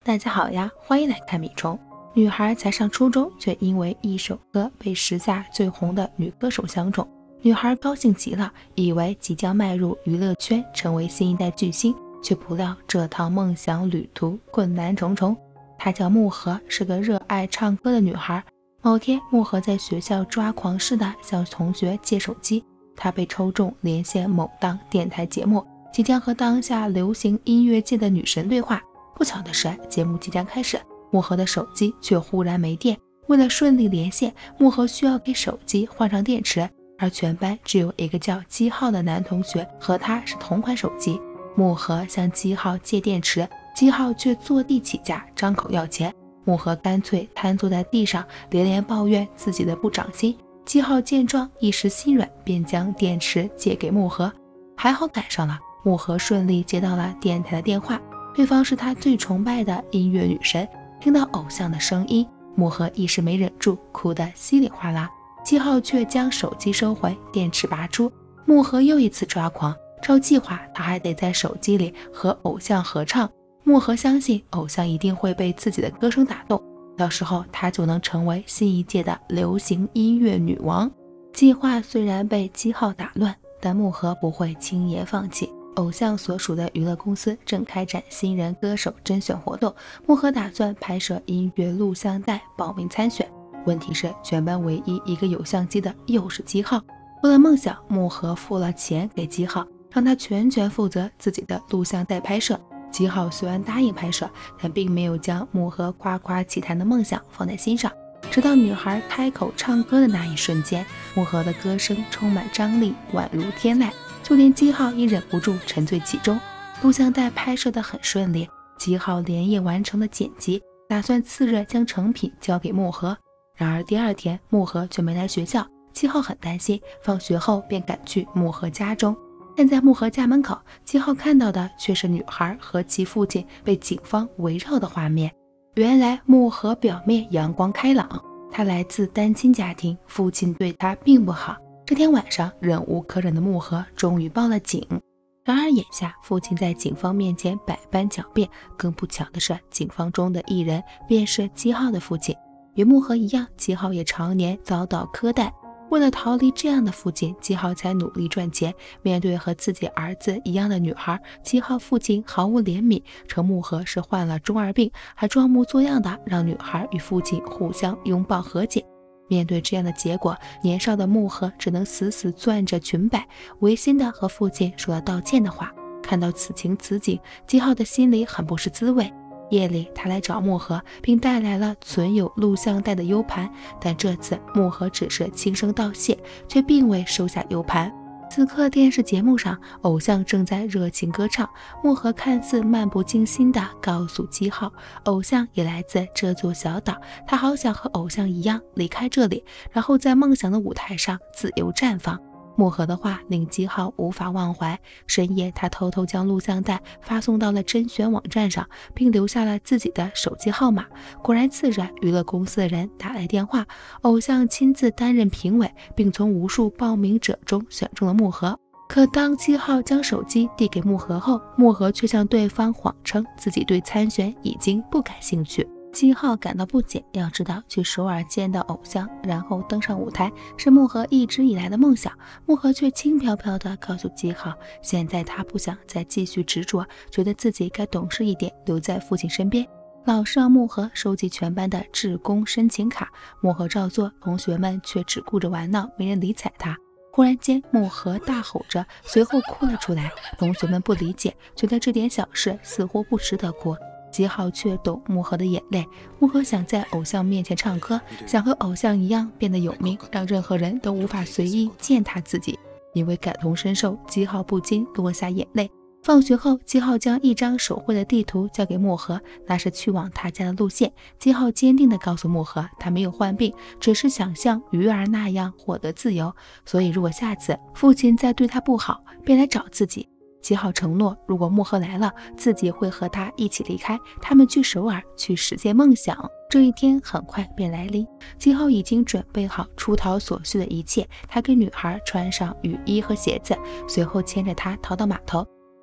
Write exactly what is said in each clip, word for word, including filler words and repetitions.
大家好呀，欢迎来看米虫。女孩才上初中，却因为一首歌被时下最红的女歌手相中。女孩高兴极了，以为即将迈入娱乐圈，成为新一代巨星，却不料这趟梦想旅途困难重重。她叫木禾，是个热爱唱歌的女孩。某天，木禾在学校抓狂似的向同学借手机，她被抽中连线某档电台节目，即将和当下流行音乐界的女神对话。不巧的是，节目即将开始，木禾的手机却忽然没电。为了顺利连线，木禾需要给手机换上电池，而全班只有一个叫基浩的男同学和他是同款手机。木禾向基浩借电池，基浩却坐地起价，张口要钱。木禾干脆瘫坐在地上，连连抱怨自己的不长心。基浩见状一时心软，便将电池借给木禾。还好赶上了，木禾顺利接到了电台的电话，对方是他最崇拜的音乐女神。听到偶像的声音，木禾一时没忍住，哭得稀里哗啦。基浩却将手机收回，电池拔出。木禾又一次抓狂，照计划他还得在手机里和偶像合唱。木禾相信偶像一定会被自己的歌声打动，到时候他就能成为新一届的流行音乐女王。计划虽然被基浩打乱，但木禾不会轻言放弃。偶像所属的娱乐公司正开展新人歌手甄选活动，木禾打算拍摄音乐录像带报名参选。问题是全班唯一一个有相机的又是基浩。为了梦想，木禾付了钱给基浩，让他全权负责自己的录像带拍摄。基浩虽然答应拍摄，但并没有将木禾夸夸其谈的梦想放在心上。直到女孩开口唱歌的那一瞬间，木禾的歌声充满张力，宛如天籁，就连基浩也忍不住沉醉其中。录像带拍摄得很顺利，基浩连夜完成了剪辑，打算次日将成品交给木禾。然而第二天，木禾却没来学校，基浩很担心，放学后便赶去木禾家中。但在木禾家门口，基浩看到的却是女孩和其父亲被警方围绕的画面。原来木禾表面阳光开朗，他来自单亲家庭，父亲对他并不好。这天晚上，忍无可忍的木禾终于报了警。然而眼下父亲在警方面前百般狡辩，更不巧的是，警方中的一人便是基浩的父亲。与木禾一样，基浩也常年遭到苛待。为了逃离这样的父亲，基浩才努力赚钱。面对和自己儿子一样的女孩，基浩父亲毫无怜悯，称木禾是患了中二病，还装模作样的让女孩与父亲互相拥抱和解。面对这样的结果，年少的木禾只能死死攥着裙摆，违心的和父亲说了道歉的话。看到此情此景，基浩的心里很不是滋味。夜里，他来找木禾，并带来了存有录像带的 U 盘，但这次木禾只是轻声道谢，却并未收下 U 盘。此刻电视节目上，偶像正在热情歌唱，木禾看似漫不经心地告诉基浩，偶像也来自这座小岛，他好想和偶像一样离开这里，然后在梦想的舞台上自由绽放。木禾的话令基浩无法忘怀，深夜他偷偷将录像带发送到了甄选网站上，并留下了自己的手机号码。果然次日，娱乐公司的人打来电话，偶像亲自担任评委，并从无数报名者中选中了木禾。可当基浩将手机递给木禾后，木禾却向对方谎称自己对参选已经不感兴趣。基浩感到不解，要知道去首尔见到偶像，然后登上舞台，是木禾一直以来的梦想。木禾却轻飘飘地告诉基浩，现在他不想再继续执着，觉得自己该懂事一点，留在父亲身边。老师让木禾收集全班的志工申请卡，木禾照做，同学们却只顾着玩闹，没人理睬他。忽然间，木禾大吼着，随后哭了出来。同学们不理解，觉得这点小事似乎不值得哭。基浩却懂木禾的眼泪，木禾想在偶像面前唱歌，想和偶像一样变得有名，让任何人都无法随意践踏自己。因为感同身受，基浩不禁落下眼泪。放学后，基浩将一张手绘的地图交给木禾，那是去往他家的路线。基浩坚定地告诉木禾，他没有患病，只是想像鱼儿那样获得自由，所以如果下次父亲再对他不好，便来找自己。基浩承诺，如果木禾来了，自己会和他一起离开，他们去首尔，去实现梦想。这一天很快便来临，基浩已经准备好出逃所需的一切，他给女孩穿上雨衣和鞋子，随后牵着她逃到码头。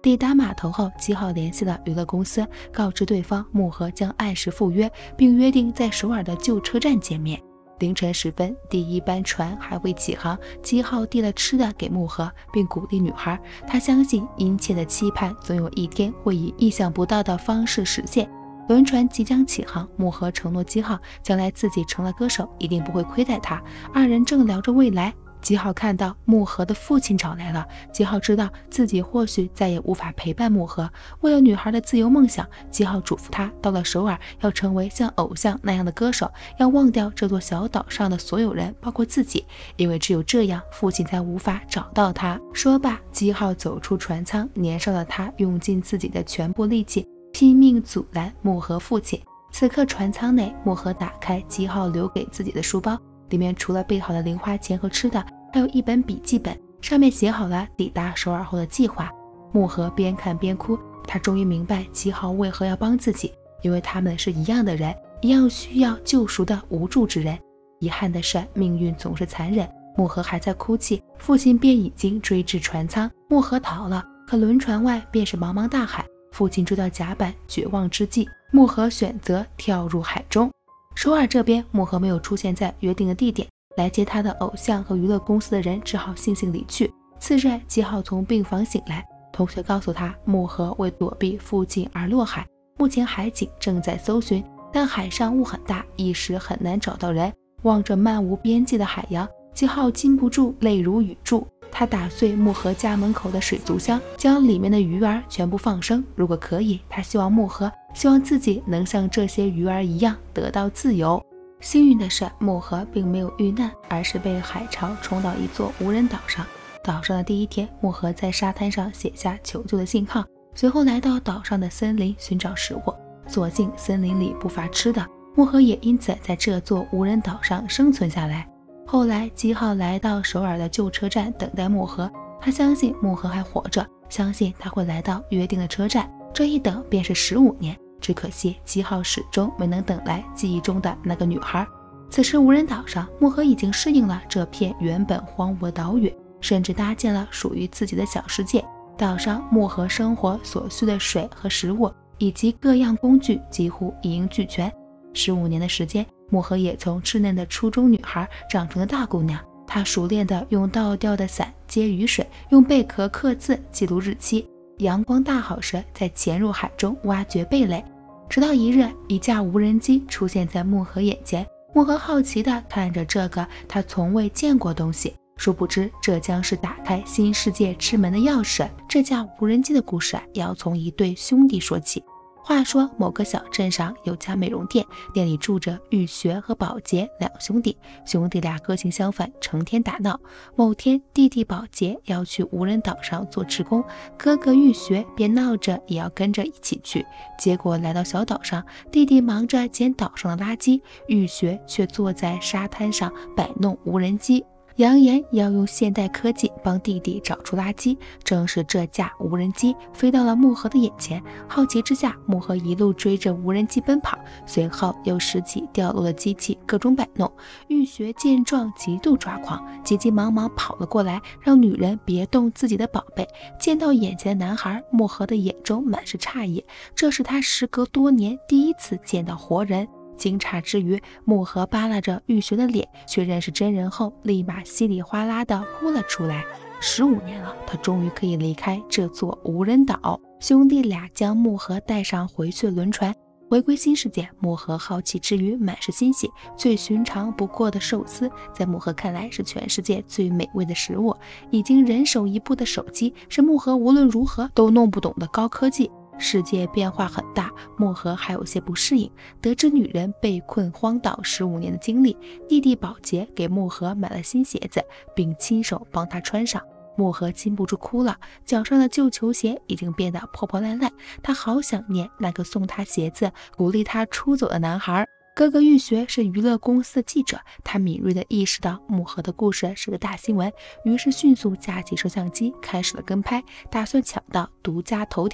抵达码头后，七号联系了娱乐公司，告知对方木盒将按时赴约，并约定在首尔的旧车站见面。凌晨时分，第一班船还未起航，七号递了吃的给木盒，并鼓励女孩，他相信殷切的期盼总有一天会以意想不到的方式实现。轮船即将起航，木盒承诺七号，将来自己成了歌手，一定不会亏待他。二人正聊着未来，七号看到木盒的父亲找来了。七号知道自己或许再也无法陪伴木盒，为了女孩的自由梦想，七号嘱咐他到了首尔要成为像偶像那样的歌手，要忘掉这座小岛上的所有人，包括自己，因为只有这样，父亲才无法找到他。说罢，七号走出船舱，年少的他用尽自己的全部力气，拼命阻拦木盒父亲。此刻船舱内，木盒打开七号留给自己的书包，里面除了备好的零花钱和吃的，还有一本笔记本，上面写好了抵达首尔后的计划。木盒边看边哭，他终于明白七号为何要帮自己，因为他们是一样的人，一样需要救赎的无助之人。遗憾的是，命运总是残忍，木盒还在哭泣，父亲便已经追至船舱。木盒逃了，可轮船外便是茫茫大海。父亲追到甲板，绝望之际，木盒选择跳入海中。首尔这边，木盒没有出现在约定的地点，来接他的偶像和娱乐公司的人只好悻悻离去。次日，七号从病房醒来，同学告诉他，木盒为躲避父亲而落海，目前海警正在搜寻，但海上雾很大，一时很难找到人。望着漫无边际的海洋，七号禁不住泪如雨柱。他打碎木盒家门口的水族箱，将里面的鱼儿全部放生。如果可以，他希望木盒，希望自己能像这些鱼儿一样得到自由。幸运的是，木盒并没有遇难，而是被海潮冲到一座无人岛上。岛上的第一天，木盒在沙滩上写下求救的信号，随后来到岛上的森林寻找食物。所幸森林里不乏吃的，木盒也因此在这座无人岛上生存下来。后来，七号来到首尔的旧车站等待木盒，他相信木盒还活着，相信他会来到约定的车站。这一等便是十五年，只可惜七号始终没能等来记忆中的那个女孩。此时无人岛上，木盒已经适应了这片原本荒芜的岛屿，甚至搭建了属于自己的小世界。岛上木盒生活所需的水和食物以及各样工具几乎一应俱全。十五年的时间，木盒也从稚嫩的初中女孩长成了大姑娘。她熟练地用倒吊的伞接雨水，用贝壳刻字记录日期。阳光大好时，再潜入海中挖掘贝类。直到一日，一架无人机出现在木盒眼前，木盒好奇地看着这个他从未见过东西，殊不知这将是打开新世界之门的钥匙。这架无人机的故事要从一对兄弟说起。话说某个小镇上有家美容店，店里住着玉学和宝洁两兄弟。兄弟俩个性相反，成天打闹。某天，弟弟宝洁要去无人岛上做志工，哥哥玉学便闹着也要跟着一起去。结果来到小岛上，弟弟忙着捡岛上的垃圾，玉学却坐在沙滩上摆弄无人机，扬言要用现代科技帮弟弟找出垃圾。正是这架无人机飞到了木盒的眼前，好奇之下，木盒一路追着无人机奔跑，随后又拾起掉落的机器各种摆弄。玉学见状极度抓狂，急急忙忙跑了过来，让女人别动自己的宝贝。见到眼前的男孩，木盒的眼中满是诧异，这是他时隔多年第一次见到活人。惊诧之余，木盒扒拉着玉学的脸，确认是真人后，立马稀里哗啦地哭了出来。十五年了，他终于可以离开这座无人岛。兄弟俩将木盒带上回去轮船，回归新世界。木盒好奇之余满是欣喜，最寻常不过的寿司，在木盒看来是全世界最美味的食物。已经人手一部的手机，是木盒无论如何都弄不懂的高科技。世界变化很大，木盒还有些不适应。得知女人被困荒岛十五年的经历，弟弟宝洁给木盒买了新鞋子，并亲手帮他穿上。木盒禁不住哭了，脚上的旧球鞋已经变得破破烂烂，他好想念那个送他鞋子、鼓励他出走的男孩。哥哥玉学是娱乐公司的记者，他敏锐地意识到木盒的故事是个大新闻，于是迅速架起摄像机开始了跟拍，打算抢到独家头条。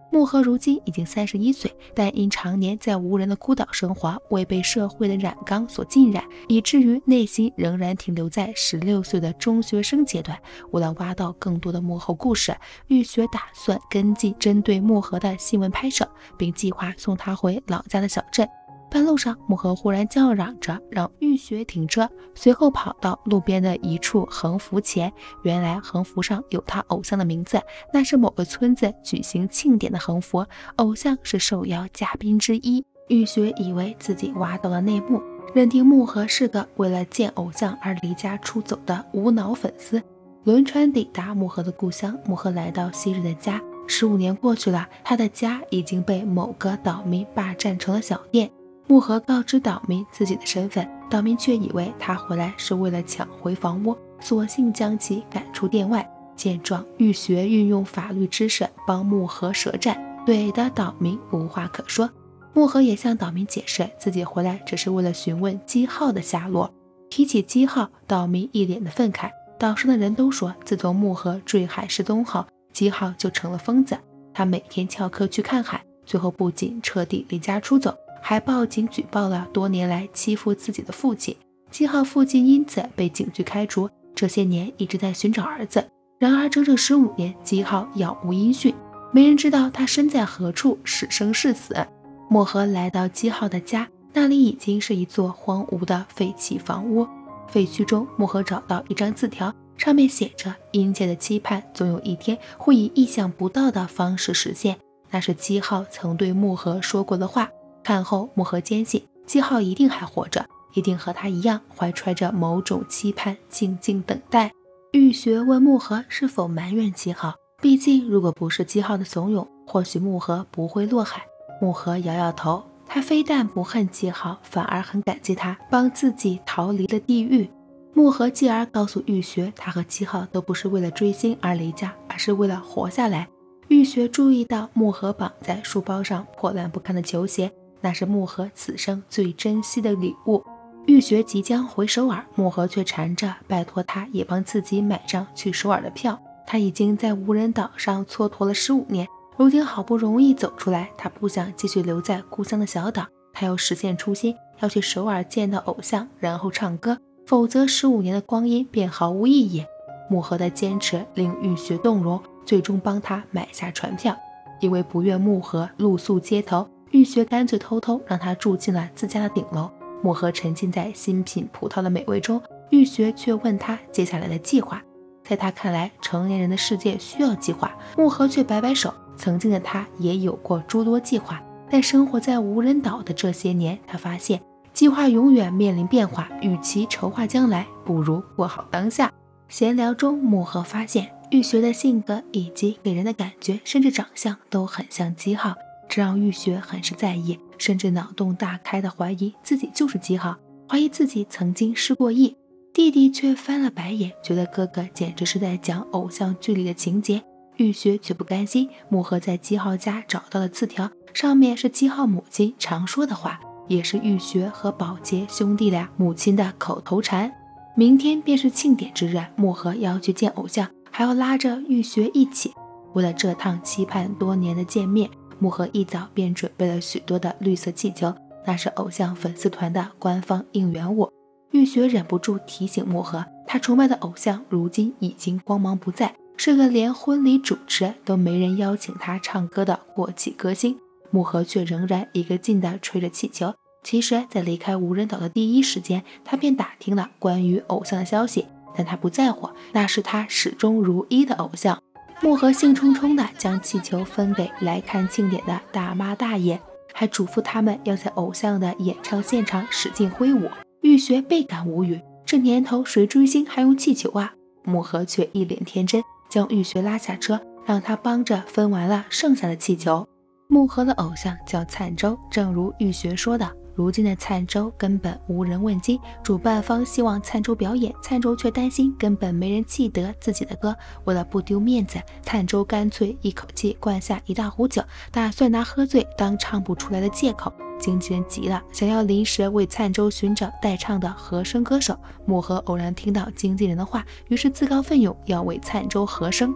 木河如今已经三十一岁，但因常年在无人的孤岛生活，未被社会的染缸所浸染，以至于内心仍然停留在十六岁的中学生阶段。为了挖到更多的幕后故事，玉雪打算跟进针对木河的新闻拍摄，并计划送他回老家的小镇。半路上，木河忽然叫嚷着让玉雪停车，随后跑到路边的一处横幅前。原来横幅上有他偶像的名字，那是某个村子举行庆典的横幅，偶像是受邀嘉宾之一。玉雪以为自己挖到了内幕，认定木河是个为了见偶像而离家出走的无脑粉丝。轮船抵达木河的故乡，木河来到昔日的家。十五年过去了，他的家已经被某个岛民霸占成了小店。木河告知岛民自己的身份，岛民却以为他回来是为了抢回房屋，索性将其赶出店外。见状，玉雪运用法律知识帮木河舌战，怼的岛民无话可说。木河也向岛民解释自己回来只是为了询问基浩的下落。提起基浩，岛民一脸的愤慨。岛上的人都说，自从木河坠海失踪后，基浩就成了疯子。他每天翘课去看海，最后不仅彻底离家出走，还报警举报了多年来欺负自己的父亲。基浩父亲因此被警局开除，这些年一直在寻找儿子。然而整整十五年，基浩杳无音讯，没人知道他身在何处，是生是死。木河来到基浩的家，那里已经是一座荒芜的废弃房屋。废墟中，木河找到一张字条，上面写着殷切的期盼总有一天会以意想不到的方式实现。那是基浩曾对木河说过的话。看后，木河坚信基浩一定还活着，一定和他一样怀揣着某种期盼，静静等待。玉雪问木河是否埋怨基浩，毕竟如果不是基浩的怂恿，或许木河不会落海。木河摇摇头，他非但不恨基浩，反而很感激他帮自己逃离了地狱。木河继而告诉玉雪，他和基浩都不是为了追星而离家，而是为了活下来。玉雪注意到木河绑在书包上破烂不堪的球鞋，那是木河此生最珍惜的礼物。玉雪即将回首尔，木河却缠着拜托他也帮自己买张去首尔的票。他已经在无人岛上蹉跎了十五年，如今好不容易走出来，他不想继续留在故乡的小岛，他要实现初心，要去首尔见到偶像，然后唱歌，否则十五年的光阴便毫无意义。木河的坚持令玉雪动容，最终帮他买下船票。因为不愿木河露宿街头，玉雪干脆偷偷让他住进了自家的顶楼。木河沉浸在新品葡萄的美味中，玉雪却问他接下来的计划。在他看来，成年人的世界需要计划，木河却摆摆手。曾经的他也有过诸多计划，但生活在无人岛的这些年，他发现计划永远面临变化，与其筹划将来，不如过好当下。闲聊中，木河发现玉雪的性格以及给人的感觉，甚至长相都很像基浩，这让玉雪很是在意，甚至脑洞大开的怀疑自己就是基浩，怀疑自己曾经失过忆。弟弟却翻了白眼，觉得哥哥简直是在讲偶像剧里的情节。玉雪却不甘心，木河在基浩家找到了字条，上面是基浩母亲常说的话，也是玉雪和宝洁兄弟俩母亲的口头禅。明天便是庆典之日，木河要去见偶像，还要拉着玉雪一起。为了这趟期盼多年的见面，木河一早便准备了许多的绿色气球，那是偶像粉丝团的官方应援物。玉雪忍不住提醒木河，他崇拜的偶像如今已经光芒不再，是个连婚礼主持都没人邀请他唱歌的过气歌星。木河却仍然一个劲地吹着气球。其实在离开无人岛的第一时间，他便打听了关于偶像的消息，但他不在乎，那是他始终如一的偶像。木河兴冲冲地将气球分给来看庆典的大妈大爷，还嘱咐他们要在偶像的演唱现场使劲挥舞。玉雪倍感无语，这年头谁追星还用气球啊？木河却一脸天真，将玉雪拉下车，让她帮着分完了剩下的气球。木河的偶像叫灿舟，正如玉雪说的，如今的灿舟根本无人问津，主办方希望灿舟表演，灿舟却担心根本没人记得自己的歌。为了不丢面子，灿舟干脆一口气灌下一大壶酒，打算拿喝醉当唱不出来的借口。经纪人急了，想要临时为灿舟寻找代唱的和声歌手。木河偶然听到经纪人的话，于是自告奋勇要为灿舟和声。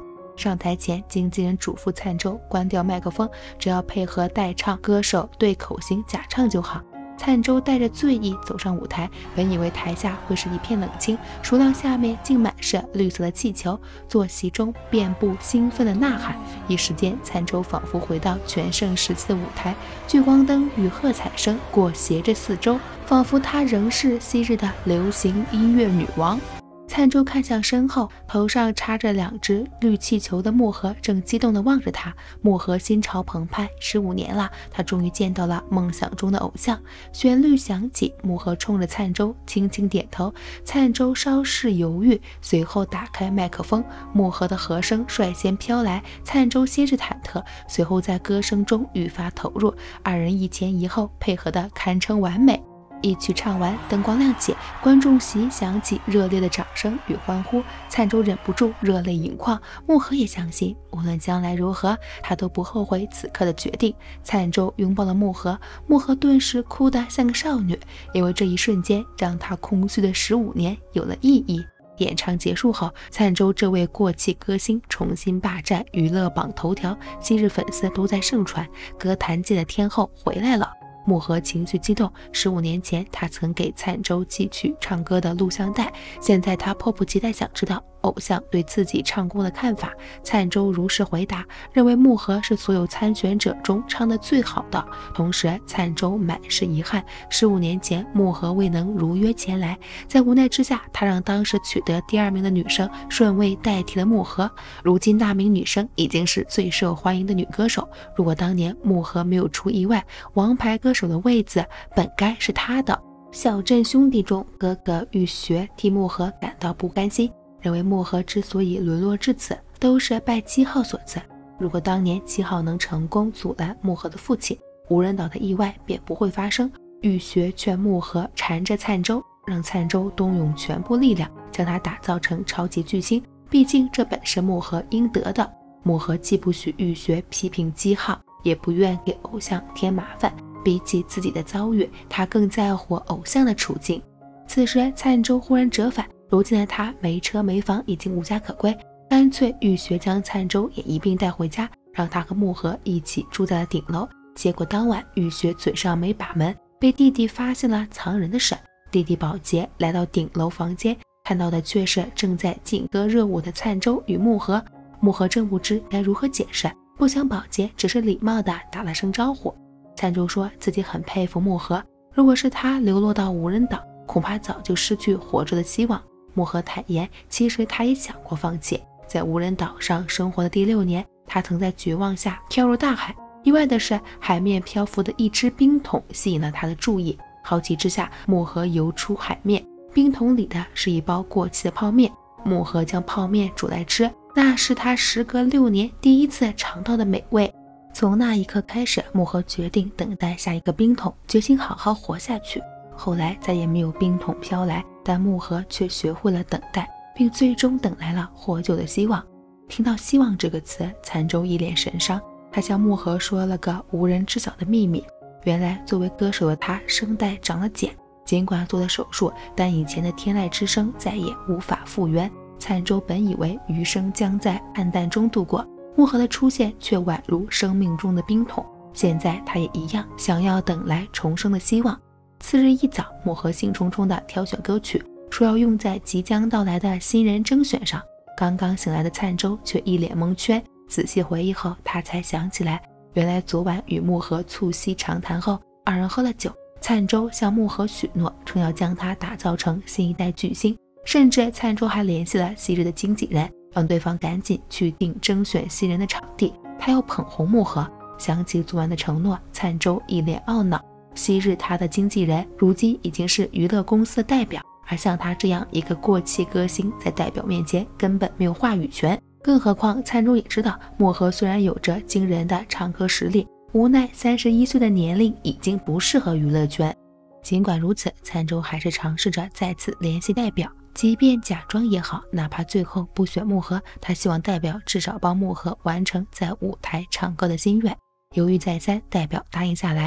上台前，经纪人嘱咐灿舟关掉麦克风，只要配合代唱歌手对口型假唱就好。灿舟带着醉意走上舞台，本以为台下会是一片冷清，孰料下面竟满是绿色的气球，坐席中遍布兴奋的呐喊。一时间，灿舟仿佛回到全盛时期的舞台，聚光灯与喝彩声裹挟着四周，仿佛她仍是昔日的流行音乐女王。灿舟看向身后，头上插着两只绿气球的木盒正激动地望着他。木盒心潮澎湃，十五年了，他终于见到了梦想中的偶像。旋律响起，木盒冲着灿舟轻轻点头。灿舟稍事犹豫，随后打开麦克风，木盒的和声率先飘来。灿舟先是忐忑，随后在歌声中愈发投入，二人一前一后，配合得堪称完美。一曲唱完，灯光亮起，观众席响起热烈的掌声与欢呼。灿舟忍不住热泪盈眶，木盒也相信，无论将来如何，他都不后悔此刻的决定。灿舟拥抱了木盒，木盒顿时哭得像个少女，因为这一瞬间让他空虚的十五年有了意义。演唱结束后，灿舟这位过气歌星重新霸占娱乐榜头条，昔日粉丝都在盛传歌坛界的天后回来了。木盒情绪激动，十五年前他曾给灿舟寄去唱歌的录像带，现在他迫不及待想知道偶像对自己唱功的看法。灿舟如实回答，认为木盒是所有参选者中唱得最好的。同时，灿舟满是遗憾，十五年前木盒未能如约前来，在无奈之下，他让当时取得第二名的女生顺位代替了木盒。如今那名女生已经是最受欢迎的女歌手，如果当年木盒没有出意外，王牌歌手的位子本该是他的。小镇兄弟中，哥哥玉学替木盒感到不甘心，认为木盒之所以沦落至此，都是拜七号所赐。如果当年七号能成功阻拦木盒的父亲，无人岛的意外便不会发生。玉学劝木盒缠着灿舟，让灿舟动用全部力量将他打造成超级巨星，毕竟这本是木盒应得的。木盒既不许玉学批评七号，也不愿给偶像添麻烦，比起自己的遭遇，他更在乎偶像的处境。此时灿舟忽然折返，如今的他没车没房，已经无家可归，干脆玉学将灿舟也一并带回家，让他和木盒一起住在了顶楼。结果当晚玉学嘴上没把门，被弟弟发现了藏人的事。弟弟保洁来到顶楼房间，看到的却是正在劲歌热舞的灿舟与木盒。木盒正不知该如何解释，不想保洁只是礼貌地打了声招呼。灿舟说自己很佩服木盒，如果是他流落到无人岛，恐怕早就失去活着的希望。木盒坦言，其实他也想过放弃。在无人岛上生活的第六年，他曾在绝望下跳入大海。意外的是，海面漂浮的一只冰桶吸引了他的注意。好奇之下，木盒游出海面，冰桶里的是一包过期的泡面。木盒将泡面煮来吃，那是他时隔六年第一次尝到的美味。从那一刻开始，木盒决定等待下一个冰桶，决心好好活下去。后来再也没有冰桶飘来，但木盒却学会了等待，并最终等来了获救的希望。听到希望这个词，灿舟一脸神伤。他向木盒说了个无人知晓的秘密，原来作为歌手的他声带长了茧，尽管做了手术，但以前的天籁之声再也无法复原。灿舟本以为余生将在暗淡中度过，木盒的出现却宛如生命中的冰桶，现在他也一样想要等来重生的希望。次日一早，木盒兴冲冲地挑选歌曲，说要用在即将到来的新人征选上。刚刚醒来的灿舟却一脸蒙圈，仔细回忆后，他才想起来，原来昨晚与木盒促膝长谈后，二人喝了酒。灿舟向木盒许诺，称要将他打造成新一代巨星，甚至灿舟还联系了昔日的经纪人，让对方赶紧去定征选新人的场地，他要捧红木盒。想起昨晚的承诺，灿舟一脸懊恼。昔日他的经纪人，如今已经是娱乐公司的代表，而像他这样一个过气歌星，在代表面前根本没有话语权。更何况灿舟也知道，木盒虽然有着惊人的唱歌实力，无奈三十一岁的年龄已经不适合娱乐圈。尽管如此，灿舟还是尝试着再次联系代表，即便假装也好，哪怕最后不选木盒，他希望代表至少帮木盒完成在舞台唱歌的心愿。犹豫再三，代表答应下来。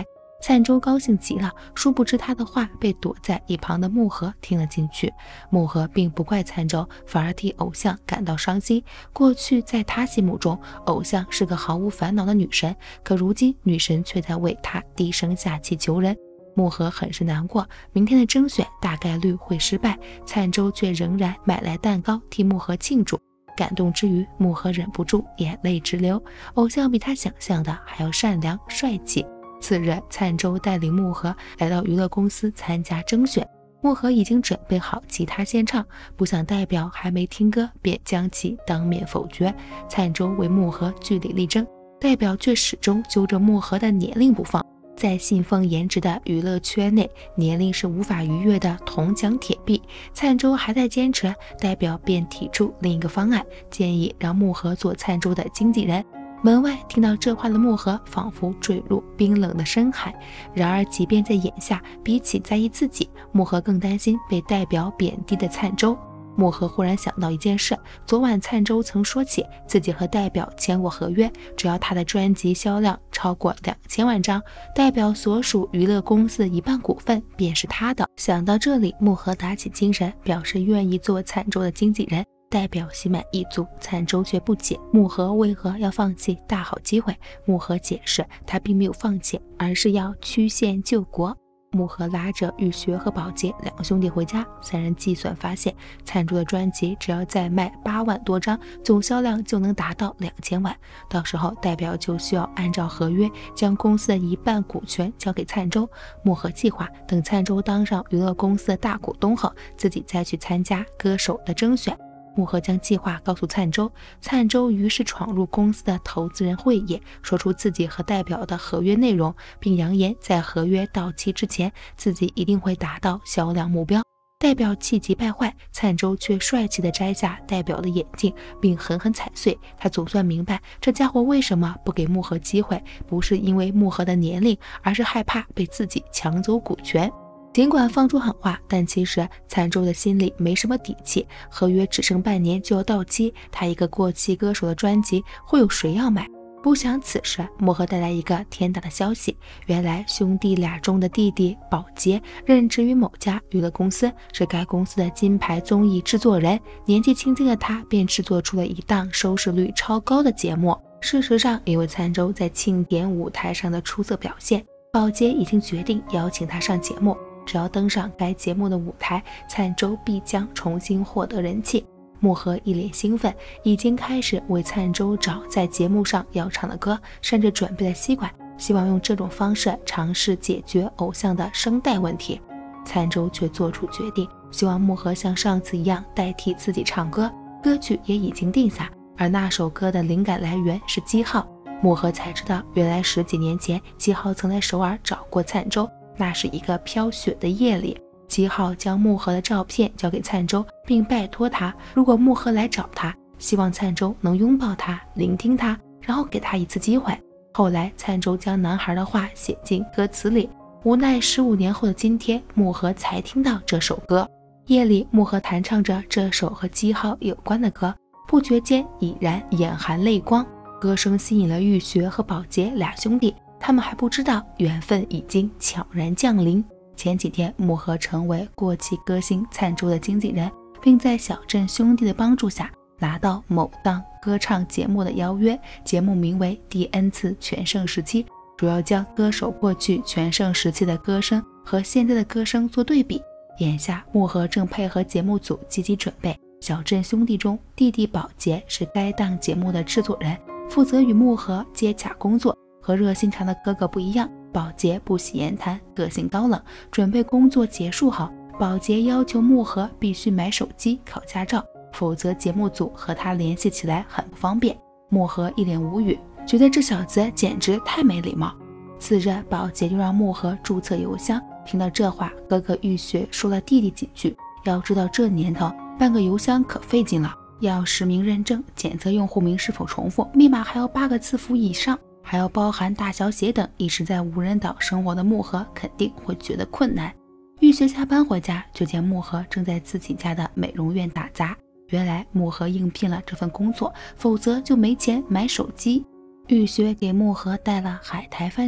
灿舟高兴极了，殊不知他的话被躲在一旁的木禾听了进去。木禾并不怪灿舟，反而替偶像感到伤心。过去在他心目中，偶像是个毫无烦恼的女神，可如今女神却在为他低声下气求人。木禾很是难过，明天的征选大概率会失败，灿舟却仍然买来蛋糕替木禾庆祝。感动之余，木禾忍不住眼泪直流。偶像比他想象的还要善良帅气。次日，灿舟带领木禾来到娱乐公司参加征选。木禾已经准备好吉他献唱，不想代表还没听歌便将其当面否决。灿舟为木禾据理力争，代表却始终揪着木禾的年龄不放。在信奉颜值的娱乐圈内，年龄是无法逾越的铜墙铁壁。灿舟还在坚持，代表便提出另一个方案，建议让木禾做灿舟的经纪人。门外听到这话的木禾仿佛坠入冰冷的深海。然而即便在眼下，比起在意自己，木禾更担心被代表贬低的灿舟。木禾忽然想到一件事，昨晚灿舟曾说起自己和代表签过合约，只要他的专辑销量超过两千万张，代表所属娱乐公司的一半股份便是他的。想到这里，木禾打起精神，表示愿意做灿舟的经纪人。代表心满意足，灿舟却不解木禾为何要放弃大好机会。木禾解释，他并没有放弃，而是要曲线救国。木禾拉着玉学和宝洁两兄弟回家，三人计算发现，灿舟的专辑只要再卖八万多张，总销量就能达到两千万。到时候代表就需要按照合约将公司的一半股权交给灿舟。木禾计划等灿舟当上娱乐公司的大股东后，自己再去参加歌手的征选。木禾将计划告诉灿舟，灿舟于是闯入公司的投资人会议，说出自己和代表的合约内容，并扬言在合约到期之前，自己一定会达到销量目标。代表气急败坏，灿舟却帅气地摘下代表的眼镜，并狠狠踩碎。他总算明白这家伙为什么不给木禾机会，不是因为木禾的年龄，而是害怕被自己抢走股权。尽管放出狠话，但其实灿舟的心里没什么底气。合约只剩半年就要到期，他一个过气歌手的专辑会有谁要买？不想此时，木禾带来一个天大的消息，原来兄弟俩中的弟弟宝洁任职于某家娱乐公司，是该公司的金牌综艺制作人。年纪轻轻的他便制作出了一档收视率超高的节目。事实上，因为灿舟在庆典舞台上的出色表现，宝洁已经决定邀请他上节目。只要登上该节目的舞台，灿舟必将重新获得人气。木禾一脸兴奋，已经开始为灿舟找在节目上要唱的歌，甚至准备了吸管，希望用这种方式尝试解决偶像的声带问题。灿舟却做出决定，希望木禾像上次一样代替自己唱歌，歌曲也已经定下，而那首歌的灵感来源是基浩。木禾才知道，原来十几年前基浩曾来首尔找过灿舟，那是一个飘雪的夜里。基浩将木禾的照片交给灿舟，并拜托他，如果木禾来找他，希望灿舟能拥抱他，聆听他，然后给他一次机会。后来灿舟将男孩的话写进歌词里，无奈十五年后的今天，木禾才听到这首歌。夜里，木禾弹唱着这首和基浩有关的歌，不觉间已然眼含泪光。歌声吸引了玉学和宝洁俩兄弟，他们还不知道缘分已经悄然降临。前几天，木禾成为过气歌星灿舟的经纪人，并在小镇兄弟的帮助下拿到某档歌唱节目的邀约。节目名为《第 N 次全盛时期》，主要将歌手过去全盛时期的歌声和现在的歌声做对比。眼下，木禾正配合节目组积极准备。小镇兄弟中，弟弟宝洁是该档节目的制作人，负责与木禾接洽工作。和热心肠的哥哥不一样，宝洁不喜言谈，个性高冷。准备工作结束后，宝洁要求木禾必须买手机考驾照，否则节目组和他联系起来很不方便。木禾一脸无语，觉得这小子简直太没礼貌。次日，宝洁就让木禾注册邮箱。听到这话，哥哥玉学说了弟弟几句。要知道这年头办个邮箱可费劲了，要实名认证，检测用户名是否重复，密码还要八个字符以上，还要包含大小写等。一直在无人岛生活的木禾肯定会觉得困难。玉学下班回家，就见木禾正在自己家的美容院打杂。原来木禾应聘了这份工作，否则就没钱买手机。玉学给木禾带了海苔饭卷，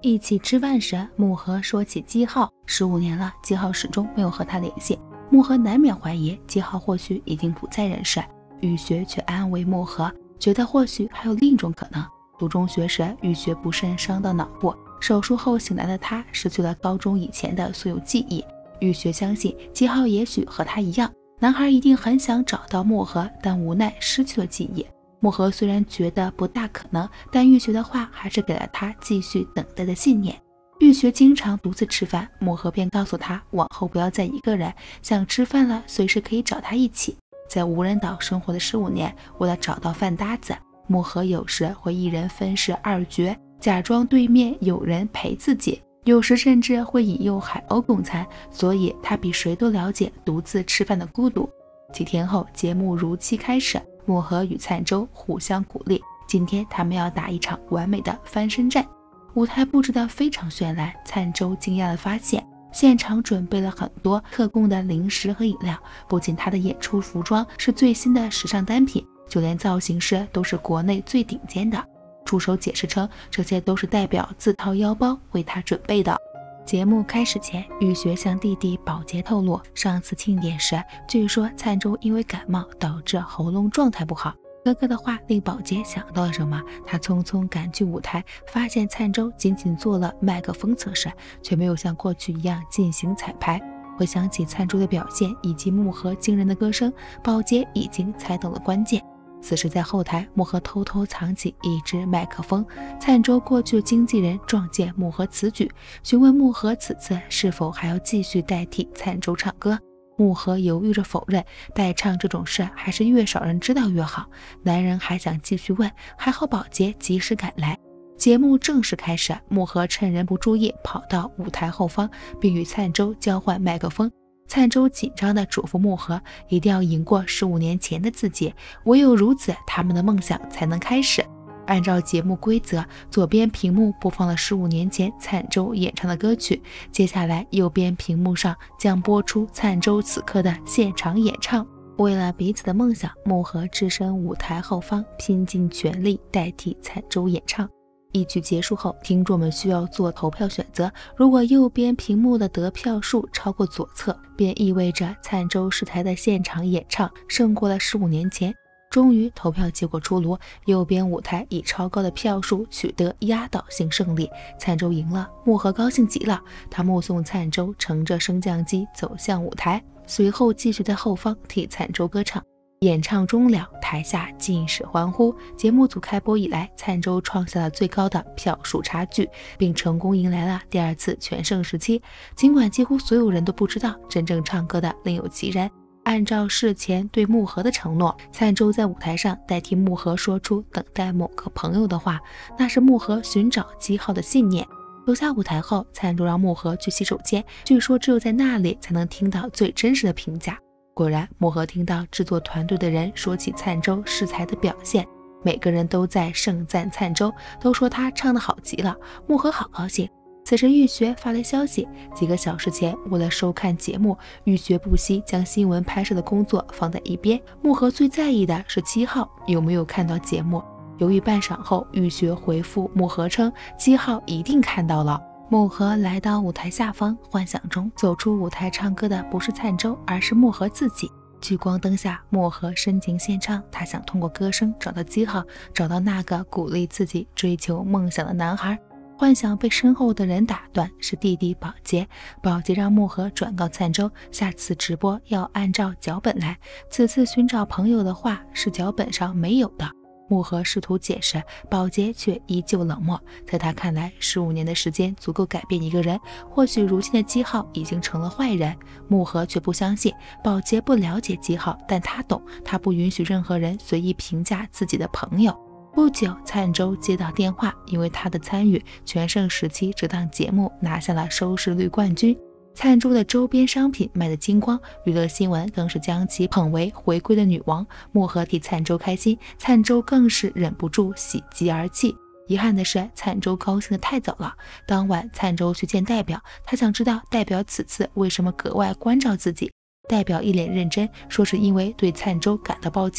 一起吃饭时，木禾说起姬浩，十五年了，姬浩始终没有和他联系。木禾难免怀疑姬浩或许已经不在人世，雨学却安慰木禾，觉得或许还有另一种可能。读中学时，雨学不慎伤到脑部，手术后醒来的他失去了高中以前的所有记忆。雨学相信姬浩也许和他一样，男孩一定很想找到木禾，但无奈失去了记忆。木禾虽然觉得不大可能，但玉学的话还是给了他继续等待的信念。玉学经常独自吃饭，木禾便告诉他往后不要再一个人，想吃饭了随时可以找他一起。在无人岛生活的十五年，为了找到饭搭子，木禾有时会一人分饰二角，假装对面有人陪自己，有时甚至会引诱海鸥共餐，所以他比谁都了解独自吃饭的孤独。几天后，节目如期开始，木禾与灿舟互相鼓励，今天他们要打一场完美的翻身战。舞台布置得非常绚烂，灿舟惊讶地发现现场准备了很多特供的零食和饮料，不仅他的演出服装是最新的时尚单品，就连造型师都是国内最顶尖的。助手解释称，这些都是代表自掏腰包为他准备的。节目开始前，雨学向弟弟宝洁透露，上次庆典时，据说灿舟因为感冒导致喉咙状态不好。哥哥的话令宝洁想到了什么，他匆匆赶去舞台，发现灿舟仅仅做了麦克风测试，却没有像过去一样进行彩排。回想起灿舟的表现以及木禾惊人的歌声，宝洁已经猜到了关键。此时在后台，木禾偷偷藏起一支麦克风，灿舟过去经纪人撞见木禾此举，询问木禾此次是否还要继续代替灿舟唱歌。木禾犹豫着否认，代唱这种事还是越少人知道越好。男人还想继续问，还好宝洁及时赶来。节目正式开始，木禾趁人不注意跑到舞台后方，并与灿舟交换麦克风。灿舟紧张地嘱咐木禾一定要赢过十五年前的自己，唯有如此，他们的梦想才能开始。按照节目规则，左边屏幕播放了十五年前灿舟演唱的歌曲，接下来右边屏幕上将播出灿舟此刻的现场演唱。为了彼此的梦想，木禾置身舞台后方，拼尽全力代替灿舟演唱。一曲结束后，听众们需要做投票选择，如果右边屏幕的得票数超过左侧，便意味着灿舟试台的现场演唱胜过了十五年前。终于投票结果出炉，右边舞台以超高的票数取得压倒性胜利，灿舟赢了。木禾高兴极了，他目送灿舟乘着升降机走向舞台，随后继续在后方替灿舟歌唱。演唱终了，台下尽是欢呼。节目组开播以来，灿舟创下了最高的票数差距，并成功迎来了第二次全盛时期。尽管几乎所有人都不知道真正唱歌的另有其人，按照事前对木禾的承诺，灿舟在舞台上代替木禾说出等待某个朋友的话，那是木禾寻找姬浩的信念。走下舞台后，灿舟让木禾去洗手间，据说只有在那里才能听到最真实的评价。果然，木禾听到制作团队的人说起灿舟试才的表现，每个人都在盛赞灿舟，都说他唱得好极了。木禾好高兴。此时玉学发来消息，几个小时前，为了收看节目，玉学不惜将新闻拍摄的工作放在一边。木禾最在意的是姬浩有没有看到节目。犹豫半晌后，玉学回复木禾称姬浩一定看到了。木禾来到舞台下方，幻想中走出舞台唱歌的不是灿舟，而是木禾自己。聚光灯下，木禾深情献唱，他想通过歌声找到姬浩，找到那个鼓励自己追求梦想的男孩。幻想被身后的人打断，是弟弟宝洁。宝洁让木禾转告灿舟，下次直播要按照脚本来，此次寻找朋友的话是脚本上没有的。木禾试图解释，宝洁却依旧冷漠。在他看来，十五年的时间足够改变一个人，或许如今的姬浩已经成了坏人。木禾却不相信，宝洁不了解姬浩，但他懂，他不允许任何人随意评价自己的朋友。不久，灿舟接到电话，因为他的参与，全盛时期这档节目拿下了收视率冠军。灿舟的周边商品卖得精光，娱乐新闻更是将其捧为回归的女王。木禾替灿舟开心，灿舟更是忍不住喜极而泣。遗憾的是，灿舟高兴得太早了。当晚，灿舟去见代表，他想知道代表此次为什么格外关照自己。代表一脸认真，说是因为对灿舟感到抱歉。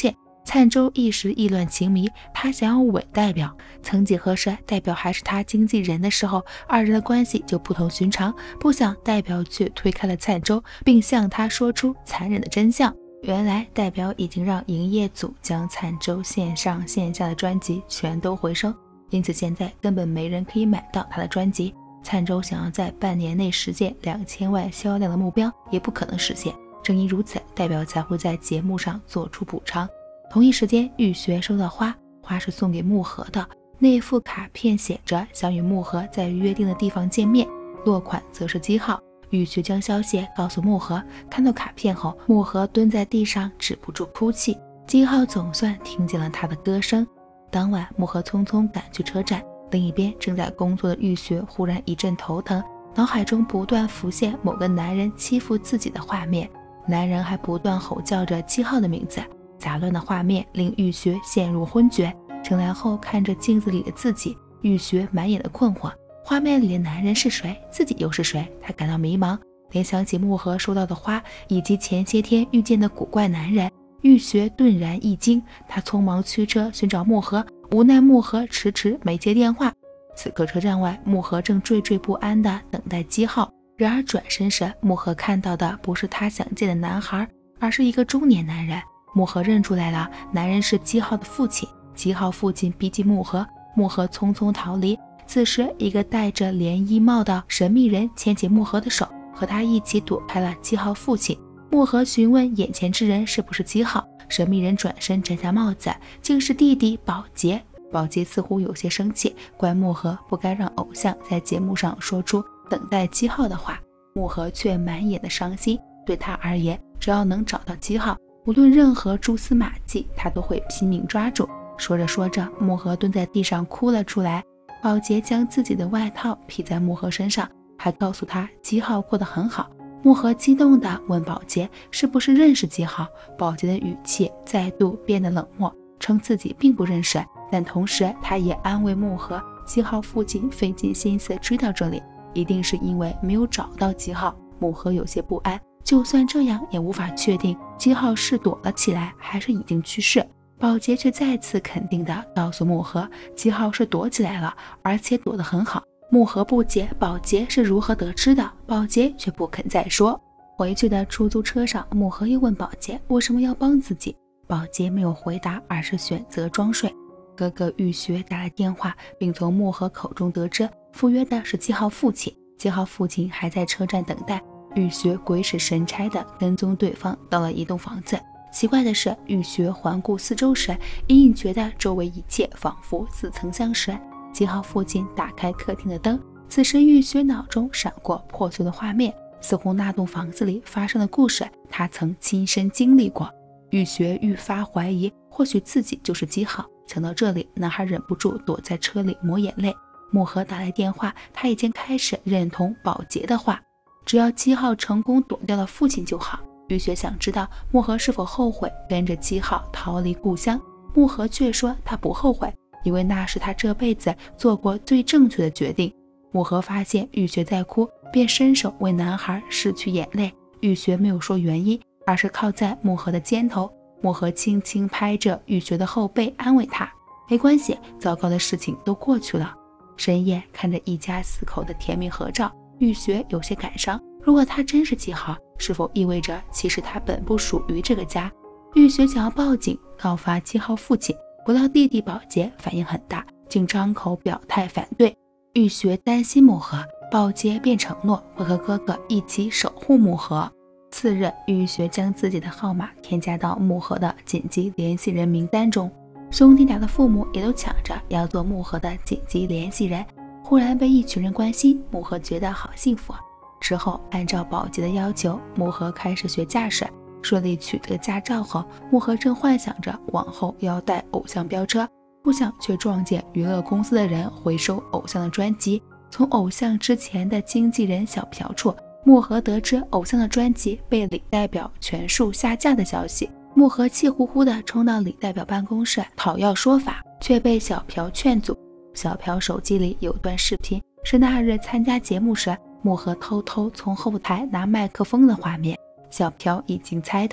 灿舟一时意乱情迷，他想要吻代表。曾几何时，代表还是他经纪人的时候，二人的关系就不同寻常。不想代表却推开了灿舟，并向他说出残忍的真相。原来代表已经让营业组将灿舟线上线下的专辑全都回收，因此现在根本没人可以买到他的专辑。灿舟想要在半年内实现两千万销量的目标，也不可能实现。正因如此，代表才会在节目上做出补偿。同一时间，玉璇收到花，花是送给木盒的。那副卡片写着想与木盒在约定的地方见面，落款则是基号。玉璇将消息告诉木盒，看到卡片后，木盒蹲在地上止不住哭泣。基号总算听见了他的歌声。当晚，木盒匆匆赶去车站，另一边正在工作的玉璇忽然一阵头疼，脑海中不断浮现某个男人欺负自己的画面，男人还不断吼叫着基号的名字。杂乱的画面令玉璇陷入昏厥，醒来后看着镜子里的自己，玉璇满眼的困惑，画面里的男人是谁，自己又是谁？他感到迷茫，联想起木盒收到的花以及前些天遇见的古怪男人，玉璇顿然一惊。他匆忙驱车寻找木盒，无奈木盒迟迟没接电话。此刻车站外，木盒正惴惴不安地等待基号，然而转身时，木盒看到的不是他想见的男孩，而是一个中年男人。木盒认出来了，男人是基号的父亲。基号父亲逼近木盒，木盒匆匆逃离。此时，一个戴着连衣帽的神秘人牵起木盒的手，和他一起躲开了基号父亲。木盒询问眼前之人是不是基号，神秘人转身摘下帽子，竟是弟弟宝洁。宝洁似乎有些生气，怪木盒不该让偶像在节目上说出等待基号的话。木盒却满眼的伤心，对他而言，只要能找到基号，无论任何蛛丝马迹，他都会拼命抓住。说着说着，木盒蹲在地上哭了出来。宝洁将自己的外套披在木盒身上，还告诉他基号过得很好。木盒激动地问宝洁是不是认识基号，宝洁的语气再度变得冷漠，称自己并不认识，但同时他也安慰木盒，基号父亲费尽心思追到这里，一定是因为没有找到基号。木盒有些不安，就算这样也无法确定基号是躲了起来还是已经去世。宝洁却再次肯定地告诉木盒，基号是躲起来了，而且躲得很好。木盒不解宝洁是如何得知的，宝洁却不肯再说。回去的出租车上，木盒又问宝洁为什么要帮自己，宝洁没有回答，而是选择装睡。哥哥玉璇打了电话，并从木盒口中得知赴约的是基号父亲，基号父亲还在车站等待。玉璇鬼使神差地跟踪对方到了一栋房子。奇怪的是，玉璇环顾四周时，隐隐觉得周围一切仿佛似曾相识。基号父亲打开客厅的灯，此时玉璇脑中闪过破碎的画面，似乎那栋房子里发生的故事他曾亲身经历过。玉璇愈发怀疑，或许自己就是基号。想到这里，男孩忍不住躲在车里抹眼泪。木盒打来电话，他已经开始认同宝洁的话，只要基号成功躲掉了父亲就好。玉璇想知道木盒是否后悔跟着基号逃离故乡，木盒却说他不后悔，因为那是他这辈子做过最正确的决定。木盒发现玉璇在哭，便伸手为男孩拭去眼泪。玉璇没有说原因，而是靠在木盒的肩头。木盒轻轻拍着玉璇的后背，安慰他没关系，糟糕的事情都过去了。深夜看着一家四口的甜蜜合照，玉璇有些感伤，如果他真是基号，是否意味着其实他本不属于这个家？玉璇想要报警告发基号父亲，不料弟弟宝洁反应很大，竟张口表态反对。玉璇担心木盒，宝洁便承诺会和哥哥一起守护木盒。次日，玉璇将自己的号码添加到木盒的紧急联系人名单中，兄弟俩的父母也都抢着要做木盒的紧急联系人。忽然被一群人关心，木盒觉得好幸福。之后按照宝洁的要求，木盒开始学驾驶，顺利取得驾照后，木盒正幻想着往后要带偶像飙车，不想却撞见娱乐公司的人回收偶像的专辑。从偶像之前的经纪人小朴处，木盒得知偶像的专辑被李代表全数下架的消息。木盒气呼呼地冲到李代表办公室讨要说法，却被小朴劝阻。小朴手机里有段视频，是那日参加节目时木盒偷偷从后台拿麦克风的画面。小朴已经猜到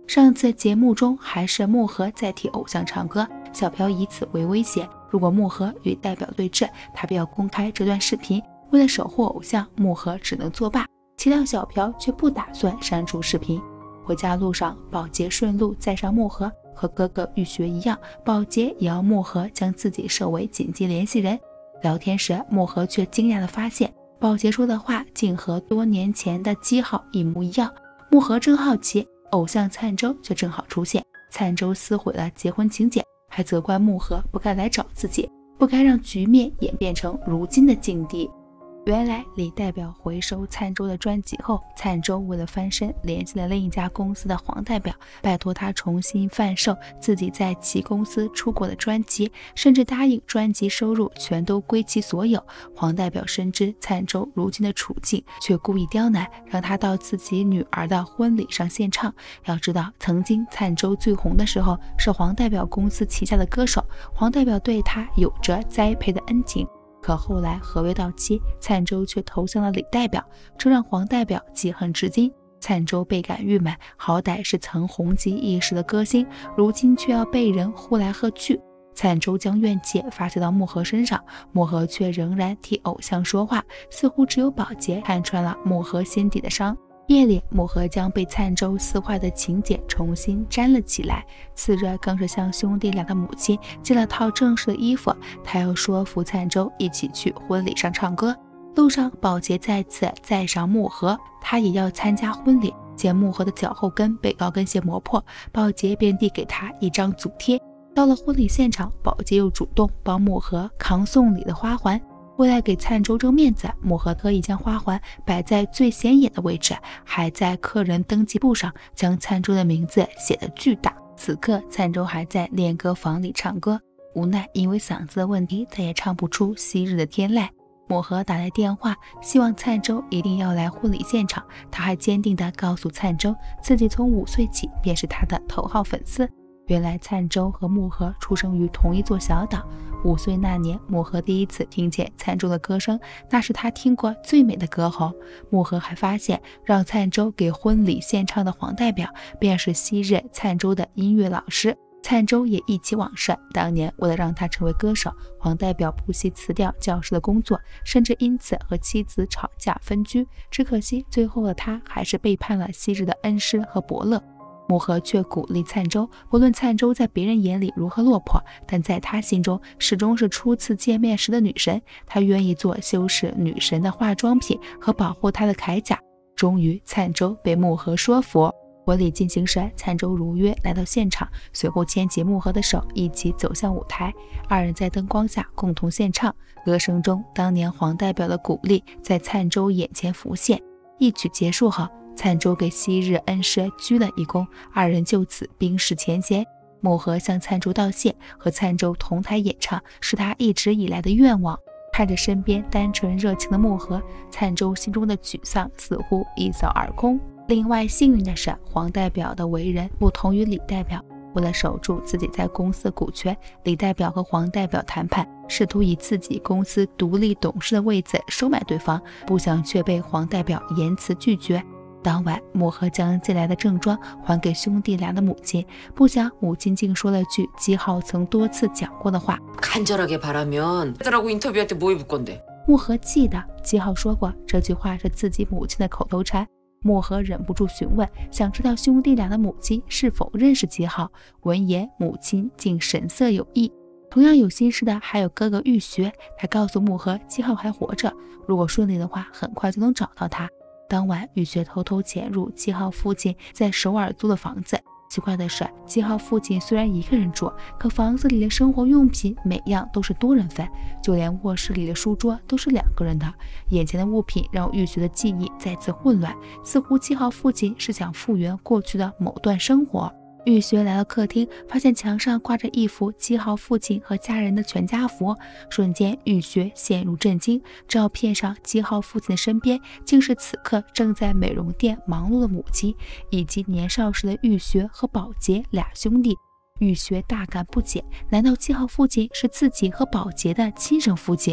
上次节目中还是漠河在替偶像唱歌，小朴以此为威胁，如果漠河与代表对峙，他便要公开这段视频。为了守护偶像，漠河只能作罢。岂料小朴却不打算删除视频。回家路上，宝洁顺路载上漠河，和哥哥玉学一样，宝洁也要漠河将自己设为紧急联系人。聊天时，漠河却惊讶地发现，宝洁说的话竟和多年前的基号一模一样。漠河正好奇，偶像灿周却正好出现。灿周撕毁了结婚请柬，还责怪漠河不该来找自己，不该让局面演变成如今的境地。原来李代表回收灿周的专辑后，灿周为了翻身联系了另一家公司的黄代表，拜托他重新贩售自己在其公司出过的专辑，甚至答应专辑收入全都归其所有。黄代表深知灿周如今的处境，却故意刁难，让他到自己女儿的婚礼上献唱。要知道，曾经灿周最红的时候是黄代表公司旗下的歌手，黄代表对他有着栽培的恩情。可后来合约到期，灿周却投向了李代表，这让黄代表记恨至今。灿周倍感郁闷，好歹是曾红极一时的歌星，如今却要被人呼来喝去。灿周将怨气发泄到漠河身上，漠河却仍然替偶像说话，似乎只有宝洁看穿了漠河心底的伤。夜里，漠河将被灿周撕坏的请柬重新粘了起来，次日更是向兄弟俩的母亲借了套正式的衣服，他要说服灿周一起去婚礼上唱歌。路上，宝洁再次载上漠河，他也要参加婚礼。见漠河的脚后跟被高跟鞋磨破，宝洁便递给他一张阻贴。到了婚礼现场，宝洁又主动帮漠河扛送礼的花环。为了给灿周争面子，漠河特意将花环摆在最显眼的位置，还在客人登记簿上将灿周的名字写得巨大。此刻，灿周还在练歌房里唱歌，无奈因为嗓子的问题，再也唱不出昔日的天籁。漠河打来电话，希望灿周一定要来婚礼现场。他还坚定地告诉灿周，自己从五岁起便是他的头号粉丝。原来灿周和漠河出生于同一座小岛。五岁那年，漠河第一次听见灿周的歌声，那是他听过最美的歌喉。漠河还发现，让灿周给婚礼献唱的黄代表，便是昔日灿周的音乐老师。灿周也忆起往事，当年为了让他成为歌手，黄代表不惜辞掉教师的工作，甚至因此和妻子吵架分居。只可惜最后的他还是背叛了昔日的恩师和伯乐。漠河却鼓励灿周，不论灿周在别人眼里如何落魄，但在他心中始终是初次见面时的女神。他愿意做修饰女神的化妆品和保护她的铠甲。终于，灿周被漠河说服。婚礼进行时，灿周如约来到现场，随后牵起漠河的手，一起走向舞台。二人在灯光下共同献唱，歌声中当年黄代表的鼓励在灿周眼前浮现。一曲结束后，灿周给昔日恩师鞠了一躬，二人就此冰释前嫌。漠河向灿周道谢，和灿周同台演唱是他一直以来的愿望。看着身边单纯热情的漠河，灿周心中的沮丧似乎一扫而空。另外幸运的是，黄代表的为人不同于李代表，为了守住自己在公司股权，李代表和黄代表谈判，试图以自己公司独立董事的位子收买对方，不想却被黄代表严词拒绝。当晚，漠河将借来的正装还给兄弟俩的母亲，不想母亲竟说了句基浩曾多次讲过的话：간절하게 바라면 애들하고 인터뷰할 때 뭐 입을 건데。漠河记得基浩说过这句话是自己母亲的口头禅。漠河忍不住询问，想知道兄弟俩的母亲是否认识基浩。闻言，母亲竟神色有异。同样有心事的还有哥哥玉学，他告诉漠河基浩还活着，如果顺利的话，很快就能找到他。当晚，玉学偷偷潜入基浩父亲在首尔租的房子。奇怪的是，基浩父亲虽然一个人住，可房子里的生活用品每样都是多人份，就连卧室里的书桌都是两个人的。眼前的物品让玉学的记忆再次混乱，似乎基浩父亲是想复原过去的某段生活。玉学来到客厅，发现墙上挂着一幅基浩父亲和家人的全家福，瞬间玉学陷入震惊。照片上基浩父亲的身边，竟是此刻正在美容店忙碌的母亲，以及年少时的玉学和宝洁俩兄弟。玉学大感不解，难道基浩父亲是自己和宝洁的亲生父亲？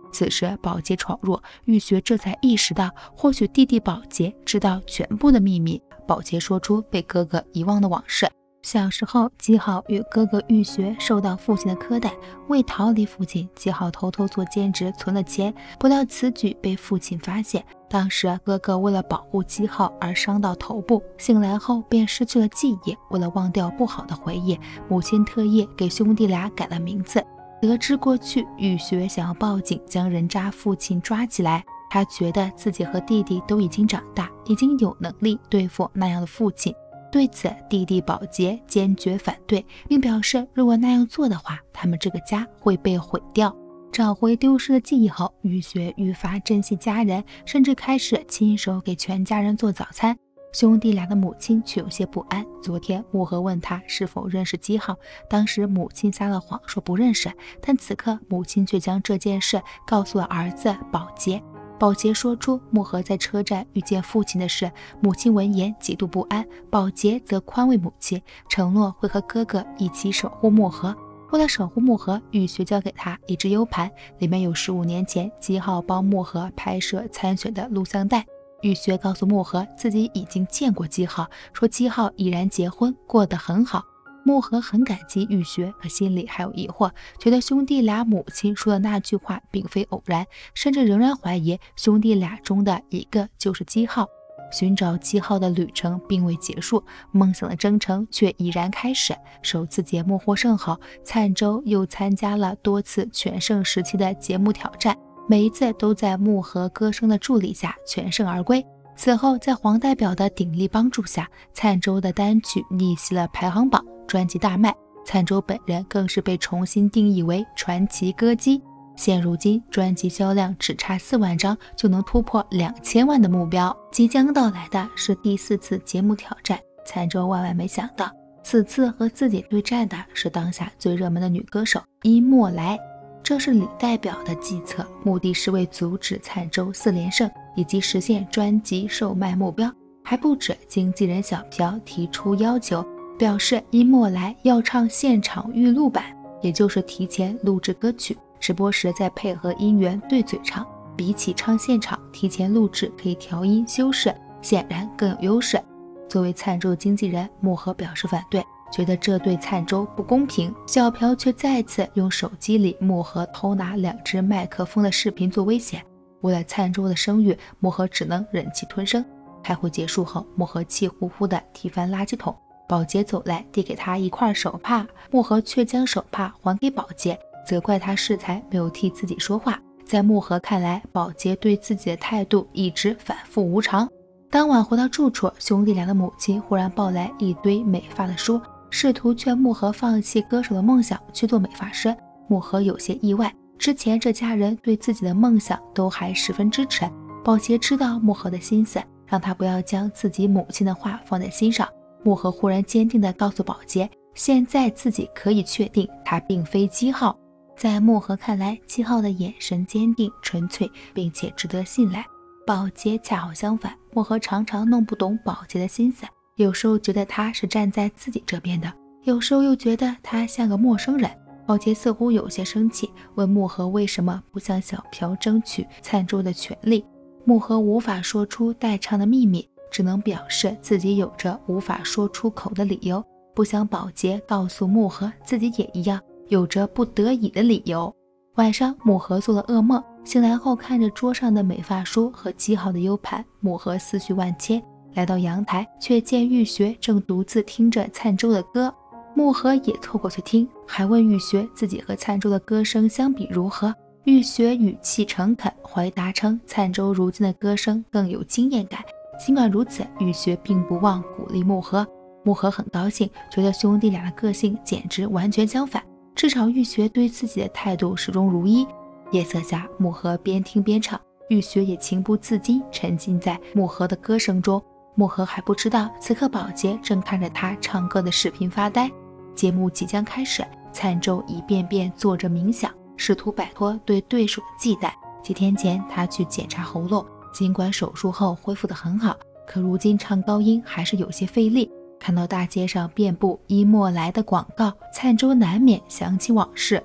此时宝洁闯入，玉学这才意识到，或许弟弟宝洁知道全部的秘密。宝洁说出被哥哥遗忘的往事。小时候，姬浩与哥哥玉学受到父亲的苛待，为逃离父亲，姬浩偷偷做兼职存了钱，不料此举被父亲发现。当时哥哥为了保护姬浩而伤到头部，醒来后便失去了记忆。为了忘掉不好的回忆，母亲特意给兄弟俩改了名字。得知过去，玉学想要报警将人渣父亲抓起来。他觉得自己和弟弟都已经长大，已经有能力对付那样的父亲。对此，弟弟宝洁坚决反对，并表示如果那样做的话，他们这个家会被毁掉。找回丢失的记忆后，玉学愈发珍惜家人，甚至开始亲手给全家人做早餐。兄弟俩的母亲却有些不安。昨天木禾问他是否认识姬浩，当时母亲撒了谎说不认识，但此刻母亲却将这件事告诉了儿子宝洁。宝洁说出木禾在车站遇见父亲的事，母亲闻言极度不安，宝洁则宽慰母亲，承诺会和哥哥一起守护木禾。为了守护木禾，玉学交给他一只 U 盘，里面有十五年前姬浩帮木禾拍摄参选的录像带。玉学告诉木禾自己已经见过姬浩，说姬浩已然结婚，过得很好。木禾很感激玉学，可心里还有疑惑，觉得兄弟俩母亲说的那句话并非偶然，甚至仍然怀疑兄弟俩中的一个就是姬浩。寻找姬浩的旅程并未结束，梦想的征程却已然开始。首次节目获胜后，灿舟又参加了多次全盛时期的节目挑战，每一次都在木禾歌声的助力下全胜而归。此后，在黄代表的鼎力帮助下，灿舟的单曲逆袭了排行榜，专辑大卖。灿舟本人更是被重新定义为传奇歌姬。现如今，专辑销量只差四万张就能突破两千万的目标。即将到来的是第四次节目挑战，灿舟万万没想到，此次和自己对战的是当下最热门的女歌手伊莫来。这是李代表的计策，目的是为阻止灿舟四连胜以及实现专辑售卖目标。还不止，经纪人小朴提出要求，表示伊莫来要唱现场预录版，也就是提前录制歌曲，直播时再配合音源对嘴唱。比起唱现场，提前录制可以调音修饰，显然更有优势。作为灿舟经纪人，木禾表示反对，觉得这对灿舟不公平。小朴却再次用手机里木禾偷拿两只麦克风的视频做威胁。为了灿舟的声誉，木禾只能忍气吞声。开会结束后，木禾气呼呼地踢翻垃圾桶，宝洁走来递给他一块手帕，木禾却将手帕还给宝洁，责怪他适才没有替自己说话。在木禾看来，宝洁对自己的态度一直反复无常。当晚回到住处，兄弟俩的母亲忽然抱来一堆美发的书，试图劝木禾放弃歌手的梦想去做美发师。木禾有些意外，之前这家人对自己的梦想都还十分支持。宝洁知道木禾的心思，让他不要将自己母亲的话放在心上。木禾忽然坚定地告诉宝洁，现在自己可以确定他并非姬浩。在木禾看来，姬浩的眼神坚定纯粹，并且值得信赖。宝洁恰好相反，木禾常常弄不懂宝洁的心思，有时候觉得他是站在自己这边的，有时候又觉得他像个陌生人。宝洁似乎有些生气，问木禾为什么不向小朴争取灿舟的权利。木禾无法说出代唱的秘密，只能表示自己有着无法说出口的理由，不想宝洁告诉木禾自己也一样有着不得已的理由。晚上，木禾做了噩梦，醒来后看着桌上的美发书和记好的 U 盘，木禾思绪万千。来到阳台，却见玉学正独自听着灿舟的歌，木禾也凑过去听，还问玉学自己和灿舟的歌声相比如何。玉学语气诚恳，回答称灿舟如今的歌声更有经验感。尽管如此，玉学并不忘鼓励木禾。木禾很高兴，觉得兄弟俩的个性简直完全相反，至少玉学对自己的态度始终如一。夜色下，木禾边听边唱，玉学也情不自禁沉浸在木禾的歌声中。木禾还不知道，此刻宝洁正看着他唱歌的视频发呆。节目即将开始，灿舟一遍遍坐着冥想，试图摆脱对对手的忌惮。几天前，他去检查喉咙，尽管手术后恢复得很好，可如今唱高音还是有些费力。看到大街上遍布伊莫来的广告，灿舟难免想起往事。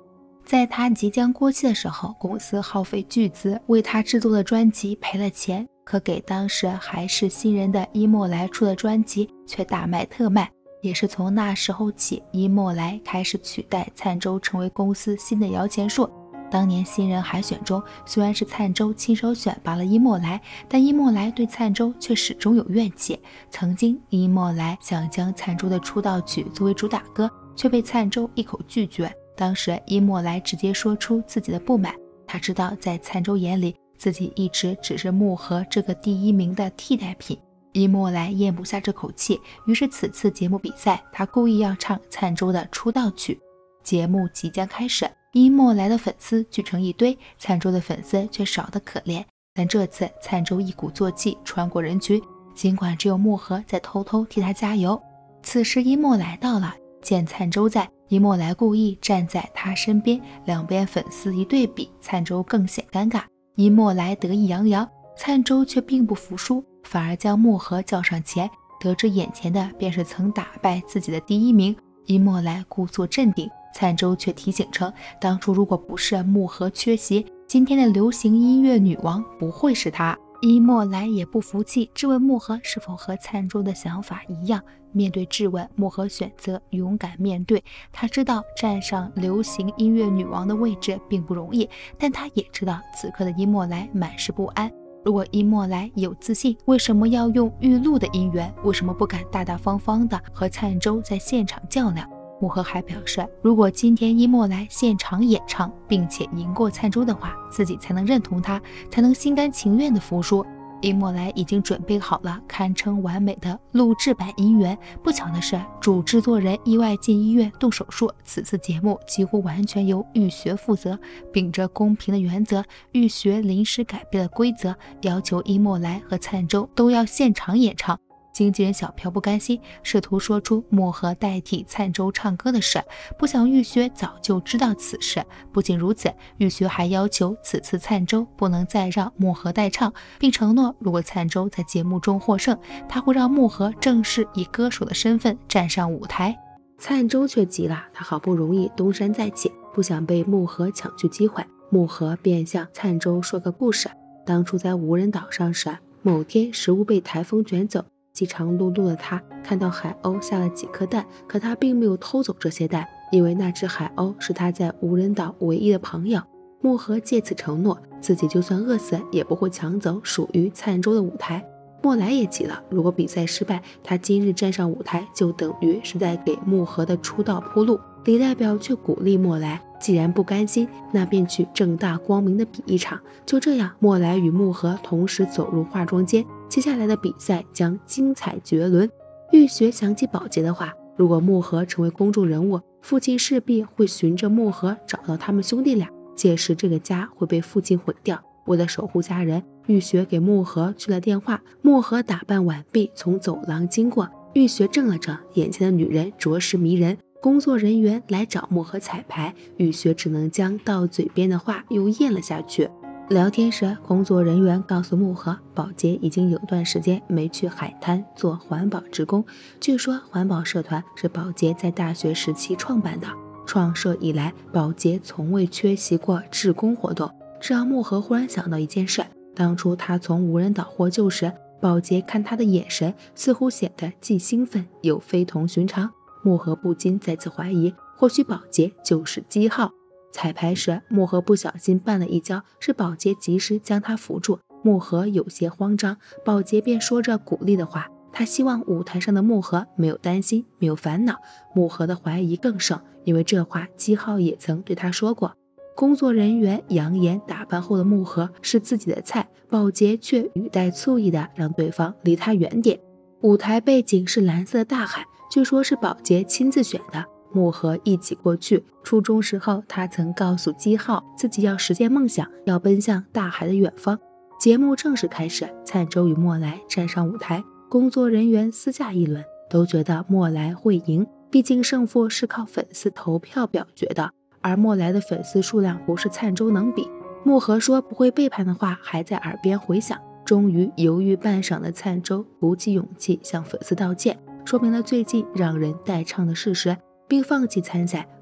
在他即将过气的时候，公司耗费巨资为他制作的专辑赔了钱，可给当时还是新人的伊莫来出的专辑却大卖特卖。也是从那时候起，伊莫来开始取代灿舟成为公司新的摇钱树。当年新人海选中，虽然是灿舟亲手选拔了伊莫来，但伊莫来对灿舟却始终有怨气。曾经伊莫来想将灿舟的出道曲作为主打歌，却被灿舟一口拒绝。当时伊莫来直接说出自己的不满，他知道在灿舟眼里，自己一直只是木盒这个第一名的替代品。伊莫来咽不下这口气，于是此次节目比赛，他故意要唱灿舟的出道曲。节目即将开始，伊莫来的粉丝聚成一堆，灿舟的粉丝却少得可怜。但这次灿舟一鼓作气穿过人群，尽管只有木盒在偷偷替他加油。此时伊莫来到了，见灿舟在，伊莫来故意站在他身边，两边粉丝一对比，灿舟更显尴尬。伊莫来得意洋洋，灿舟却并不服输，反而将木盒叫上前。得知眼前的便是曾打败自己的第一名，伊莫来故作镇定，灿舟却提醒称，当初如果不是木盒缺席，今天的流行音乐女王不会是她。伊莫来也不服气，质问木盒是否和灿舟的想法一样。面对质问，木盒选择勇敢面对。他知道站上流行音乐女王的位置并不容易，但他也知道此刻的伊莫来满是不安。如果伊莫来有自信，为什么要用预录的音源？为什么不敢大大方方的和灿舟在现场较量？木盒还表示，如果今天伊莫来现场演唱并且赢过灿舟的话，自己才能认同他，才能心甘情愿的服输。伊莫来已经准备好了堪称完美的录制版音源，不巧的是主制作人意外进医院动手术，此次节目几乎完全由玉学负责。秉着公平的原则，玉学临时改变了规则，要求伊莫来和灿舟都要现场演唱。经纪人小朴不甘心，试图说出木盒代替灿舟唱歌的事，不想玉学早就知道此事。不仅如此，玉学还要求此次灿舟不能再让木盒代唱，并承诺如果灿舟在节目中获胜，他会让木盒正式以歌手的身份站上舞台。灿舟却急了，他好不容易东山再起，不想被木盒抢去机会。木盒便向灿舟说个故事，当初在无人岛上时，某天食物被台风卷走，饥肠辘辘的他看到海鸥下了几颗蛋，可他并没有偷走这些蛋，因为那只海鸥是他在无人岛唯一的朋友。木盒借此承诺，自己就算饿死也不会抢走属于灿舟的舞台。莫来也急了，如果比赛失败，他今日站上舞台就等于是在给木盒的出道铺路。李代表却鼓励莫来，既然不甘心，那便去正大光明的比一场。就这样，莫来与木盒同时走入化妆间，接下来的比赛将精彩绝伦。玉学想起宝洁的话，如果木盒成为公众人物，父亲势必会循着木盒找到他们兄弟俩，届时这个家会被父亲毁掉。为了守护家人，玉学给木盒去了电话。木盒打扮完毕，从走廊经过，玉学怔了怔，眼前的女人着实迷人。工作人员来找木盒彩排，玉学只能将到嘴边的话又咽了下去。聊天时，工作人员告诉木盒，宝洁已经有段时间没去海滩做环保职工。据说环保社团是宝洁在大学时期创办的，创社以来，宝洁从未缺席过志工活动。这让木盒忽然想到一件事，当初他从无人岛获救时，宝洁看他的眼神似乎显得既兴奋又非同寻常。木盒不禁再次怀疑，或许宝洁就是基号。彩排时，木盒不小心绊了一跤，是宝洁及时将他扶住。木盒有些慌张，宝洁便说着鼓励的话，他希望舞台上的木盒没有担心，没有烦恼。木盒的怀疑更甚，因为这话基号也曾对他说过。工作人员扬言打扮后的木盒是自己的菜，宝洁却语带醋意的让对方离他远点。舞台背景是蓝色的大海，据说是宝洁亲自选的。木盒一起过去，初中时候他曾告诉基浩自己要实现梦想，要奔向大海的远方。节目正式开始，灿舟与莫来站上舞台，工作人员私下议论，都觉得莫来会赢，毕竟胜负是靠粉丝投票表决的，而莫来的粉丝数量不是灿舟能比。木盒说不会背叛的话还在耳边回响。终于犹豫半晌的灿舟鼓起勇气向粉丝道歉，说明了最近让人代唱的事实，并放弃参赛，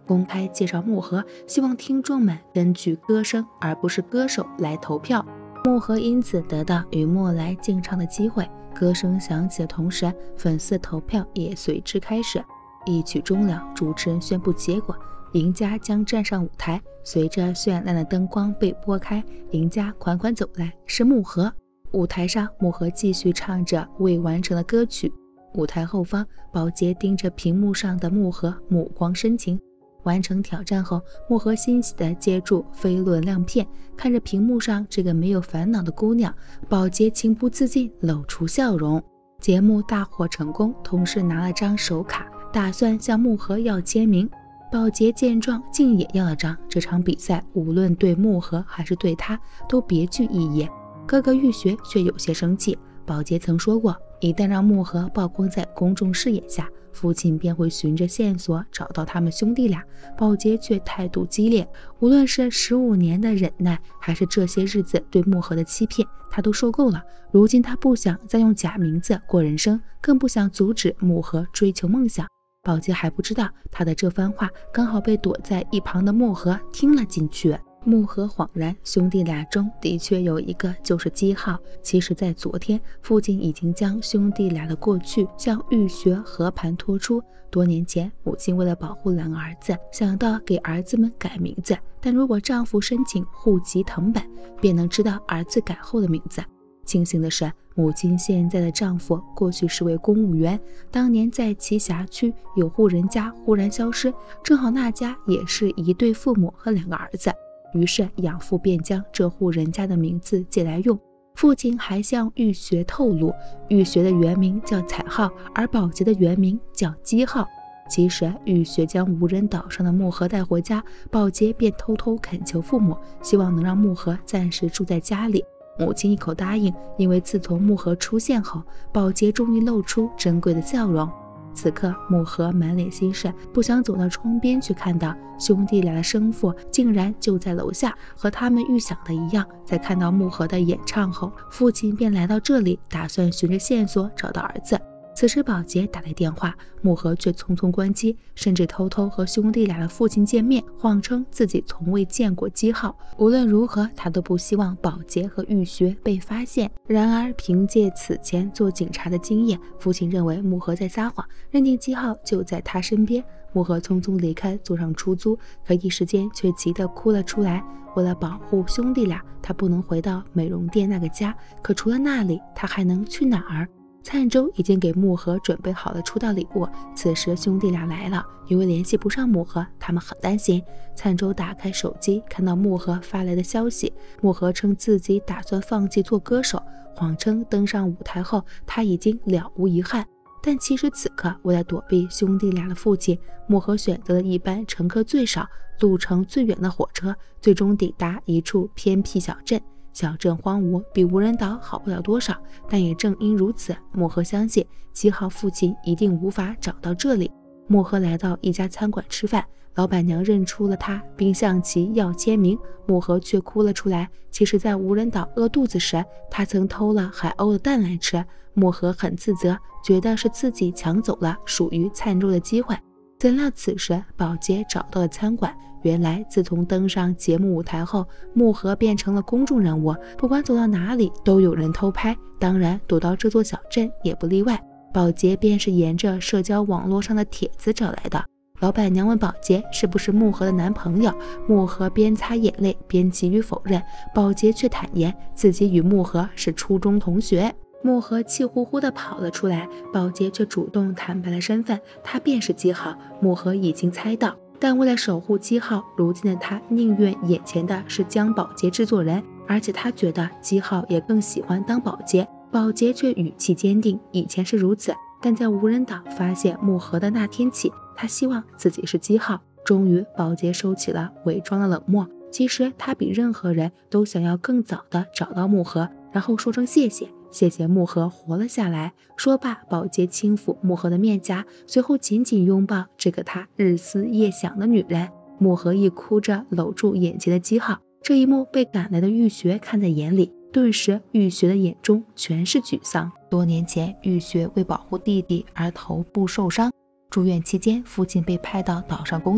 公开介绍木盒，希望听众们根据歌声而不是歌手来投票。木盒因此得到与莫来竞唱的机会。歌声响起的同时，粉丝投票也随之开始。一曲终了，主持人宣布结果，赢家将站上舞台。随着绚烂的灯光被拨开，赢家款款走来，是木盒。舞台上，木盒继续唱着未完成的歌曲。舞台后方，宝洁盯着屏幕上的木盒，目光深情。完成挑战后，木盒欣喜地接住飞轮亮片，看着屏幕上这个没有烦恼的姑娘，宝洁情不自禁露出笑容。节目大获成功，同事拿了张手卡，打算向木盒要签名。宝洁见状，竟也要了张。这场比赛无论对木盒还是对他，都别具意义。哥哥玉学却有些生气。宝洁曾说过，一旦让木盒曝光在公众视野下，父亲便会循着线索找到他们兄弟俩。宝洁却态度激烈，无论是十五年的忍耐，还是这些日子对木盒的欺骗，他都受够了。如今他不想再用假名字过人生，更不想阻止木盒追求梦想。宝洁还不知道，他的这番话刚好被躲在一旁的木盒听了进去。木盒恍然，兄弟俩中的确有一个就是姬浩。其实在昨天，父亲已经将兄弟俩的过去向玉学和盘托出。多年前，母亲为了保护两个儿子，想到给儿子们改名字，但如果丈夫申请户籍誊本，便能知道儿子改后的名字。庆幸的是，母亲现在的丈夫过去是位公务员，当年在其辖区有户人家忽然消失，正好那家也是一对父母和两个儿子，于是养父便将这户人家的名字借来用。父亲还向玉学透露，玉学的原名叫彩浩，而宝洁的原名叫姬浩。其实玉学将无人岛上的木盒带回家，宝洁便偷偷恳求父母，希望能让木盒暂时住在家里。母亲一口答应，因为自从木盒出现后，宝洁终于露出珍贵的笑容。此刻木盒满脸心事，不想走到窗边去看到兄弟俩的生父竟然就在楼下，和他们预想的一样。在看到木盒的演唱后，父亲便来到这里，打算循着线索找到儿子。此时宝洁打来电话，木盒却匆匆关机，甚至偷偷和兄弟俩的父亲见面，谎称自己从未见过姬浩。无论如何，他都不希望宝洁和玉学被发现。然而凭借此前做警察的经验，父亲认为木盒在撒谎，认定姬浩就在他身边。木盒匆匆离开，坐上出租，可一时间却急得哭了出来。为了保护兄弟俩，他不能回到美容店那个家，可除了那里，他还能去哪儿？灿舟已经给木盒准备好了出道礼物，此时兄弟俩来了，因为联系不上木盒，他们很担心。灿舟打开手机，看到木盒发来的消息，木盒称自己打算放弃做歌手，谎称登上舞台后他已经了无遗憾。但其实此刻，为了躲避兄弟俩的父亲，木盒选择了一班乘客最少、路程最远的火车，最终抵达一处偏僻小镇。小镇荒芜，比无人岛好不了多少，但也正因如此，木盒相信姬浩父亲一定无法找到这里。木盒来到一家餐馆吃饭，老板娘认出了他，并向其要签名，木盒却哭了出来。其实在无人岛饿肚子时，他曾偷了海鸥的蛋来吃，木盒很自责，觉得是自己抢走了属于灿舟的机会。怎料此时宝洁找到了餐馆，原来自从登上节目舞台后，木盒变成了公众人物，不管走到哪里都有人偷拍，当然躲到这座小镇也不例外。宝洁便是沿着社交网络上的帖子找来的。老板娘问宝洁是不是木盒的男朋友，木盒边擦眼泪边急于否认，宝洁却坦言自己与木盒是初中同学。木盒气呼呼地跑了出来，宝洁却主动坦白了身份，他便是姬浩。木盒已经猜到，但为了守护姬浩，如今的他宁愿眼前的是江宝洁制作人，而且他觉得姬浩也更喜欢当宝洁。宝洁却语气坚定，以前是如此，但在无人岛发现木盒的那天起，他希望自己是姬浩。终于，宝洁收起了伪装的冷漠，其实他比任何人都想要更早的找到木盒，然后说声谢谢。谢谢木盒活了下来。说罢，宝洁轻抚木盒的面颊，随后紧紧拥抱这个他日思夜想的女人。木盒亦哭着搂住眼前的姬浩，这一幕被赶来的玉学看在眼里，顿时玉学的眼中全是沮丧。多年前，玉学为保护弟弟而头部受伤，住院期间父亲被派到岛上工作，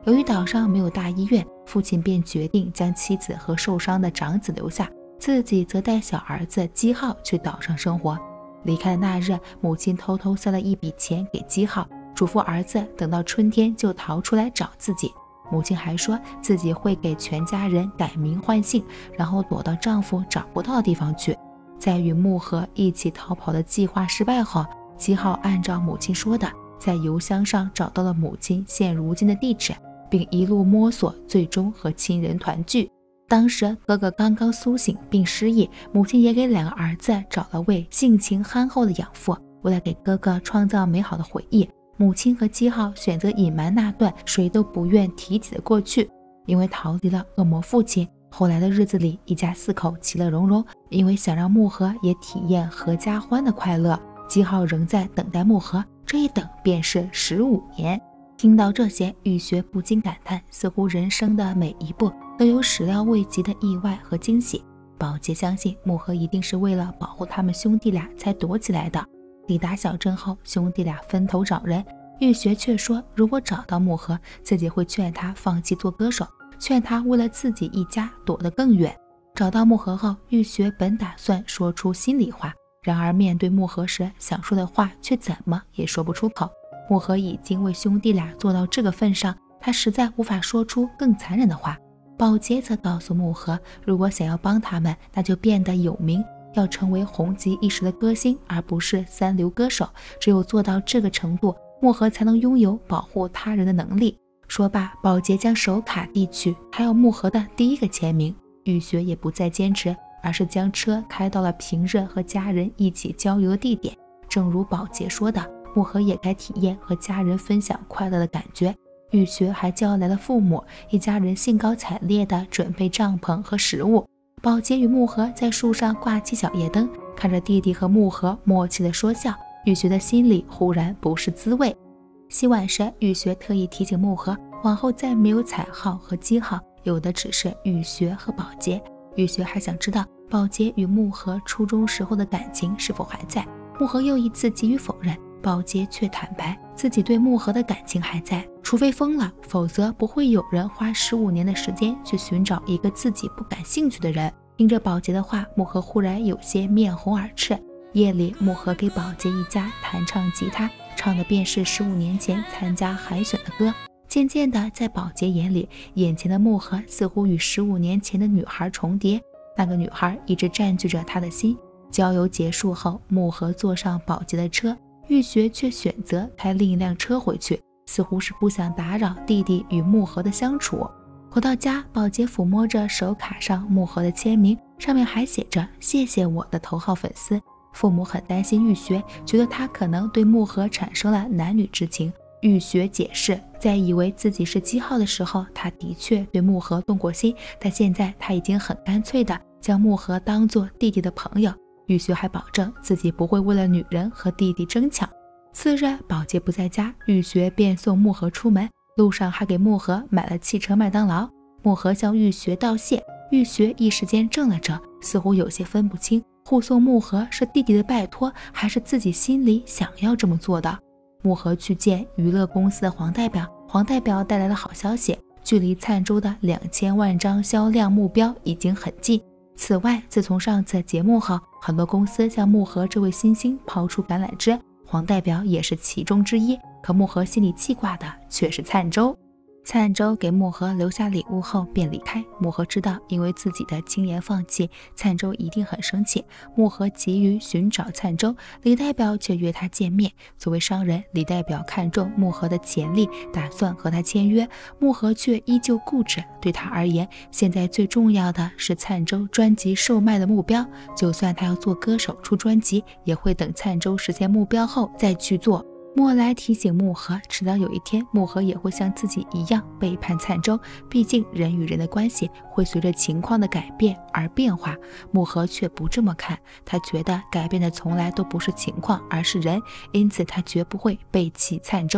由于岛上没有大医院，父亲便决定将妻子和受伤的长子留下，自己则带小儿子基浩去岛上生活。离开的那日，母亲偷偷塞了一笔钱给基浩，嘱咐儿子等到春天就逃出来找自己。母亲还说自己会给全家人改名换姓，然后躲到丈夫找不到的地方去。在与木盒一起逃跑的计划失败后，基浩按照母亲说的，在邮箱上找到了母亲现如今的地址，并一路摸索，最终和亲人团聚。当时哥哥刚刚苏醒并失忆，母亲也给两个儿子找了位性情憨厚的养父。为了给哥哥创造美好的回忆，母亲和基浩选择隐瞒那段谁都不愿提起的过去。因为逃离了恶魔父亲，后来的日子里一家四口其乐融融。因为想让木盒也体验合家欢的快乐，基浩仍在等待木盒，这一等便是十五年。听到这些，雨雪不禁感叹，似乎人生的每一步都有始料未及的意外和惊喜。宝洁相信木盒一定是为了保护他们兄弟俩才躲起来的。抵达小镇后，兄弟俩分头找人，玉雪却说如果找到木盒，自己会劝他放弃做歌手，劝他为了自己一家躲得更远。找到木盒后，玉雪本打算说出心里话，然而面对木盒时，想说的话却怎么也说不出口。木盒已经为兄弟俩做到这个份上，他实在无法说出更残忍的话。宝洁则告诉木盒，如果想要帮他们，那就变得有名，要成为红极一时的歌星，而不是三流歌手。只有做到这个程度，木盒才能拥有保护他人的能力。说罢，宝洁将手卡递去，他要木盒的第一个签名。雨雪也不再坚持，而是将车开到了平日和家人一起郊游的地点。正如宝洁说的，木盒也该体验和家人分享快乐的感觉。雨雪还叫来了父母，一家人兴高采烈地准备帐篷和食物。宝洁与木盒在树上挂起小夜灯，看着弟弟和木盒默契地说笑，雨雪的心里忽然不是滋味。洗碗时，雨雪特意提醒木盒，往后再没有彩号和记号，有的只是雨雪和宝洁。雨雪还想知道宝洁与木盒初中时候的感情是否还在，木盒又一次给予否认，宝洁却坦白自己对木盒的感情还在，除非疯了，否则不会有人花十五年的时间去寻找一个自己不感兴趣的人。听着宝洁的话，木盒忽然有些面红耳赤。夜里，木盒给宝洁一家弹唱吉他，唱的便是十五年前参加海选的歌。渐渐的，在宝洁眼里，眼前的木盒似乎与十五年前的女孩重叠，那个女孩一直占据着他的心。郊游结束后，木盒坐上宝洁的车，玉雪却选择开另一辆车回去，似乎是不想打扰弟弟与木盒的相处。回到家，宝洁抚摸着手卡上木盒的签名，上面还写着谢谢我的头号粉丝。父母很担心玉雪，觉得他可能对木盒产生了男女之情。玉雪解释，在以为自己是基号的时候，他的确对木盒动过心，但现在他已经很干脆地将木盒当作弟弟的朋友。玉雪还保证自己不会为了女人和弟弟争抢。次日，宝洁不在家，玉雪便送木盒出门，路上还给木盒买了汽车麦当劳。木盒向玉雪道谢，玉雪一时间怔了怔，似乎有些分不清护送木盒是弟弟的拜托，还是自己心里想要这么做的。木盒去见娱乐公司的黄代表，黄代表带来了好消息，距离灿州的两千万张销量目标已经很近。此外，自从上次节目后，很多公司向木盒这位新星抛出橄榄枝，黄代表也是其中之一。可木盒心里记挂的却是灿州。灿州给木盒留下礼物后便离开，木盒知道因为自己的轻言放弃，灿州一定很生气。木盒急于寻找灿州，李代表却约他见面。作为商人，李代表看中木盒的潜力，打算和他签约。木盒却依旧固执，对他而言，现在最重要的是灿州专辑售卖的目标，就算他要做歌手出专辑，也会等灿州实现目标后再去做。莫来提醒木盒，迟早有一天木盒也会像自己一样背叛灿州，毕竟人与人的关系会随着情况的改变而变化。木盒却不这么看，他觉得改变的从来都不是情况，而是人，因此他绝不会背弃灿州。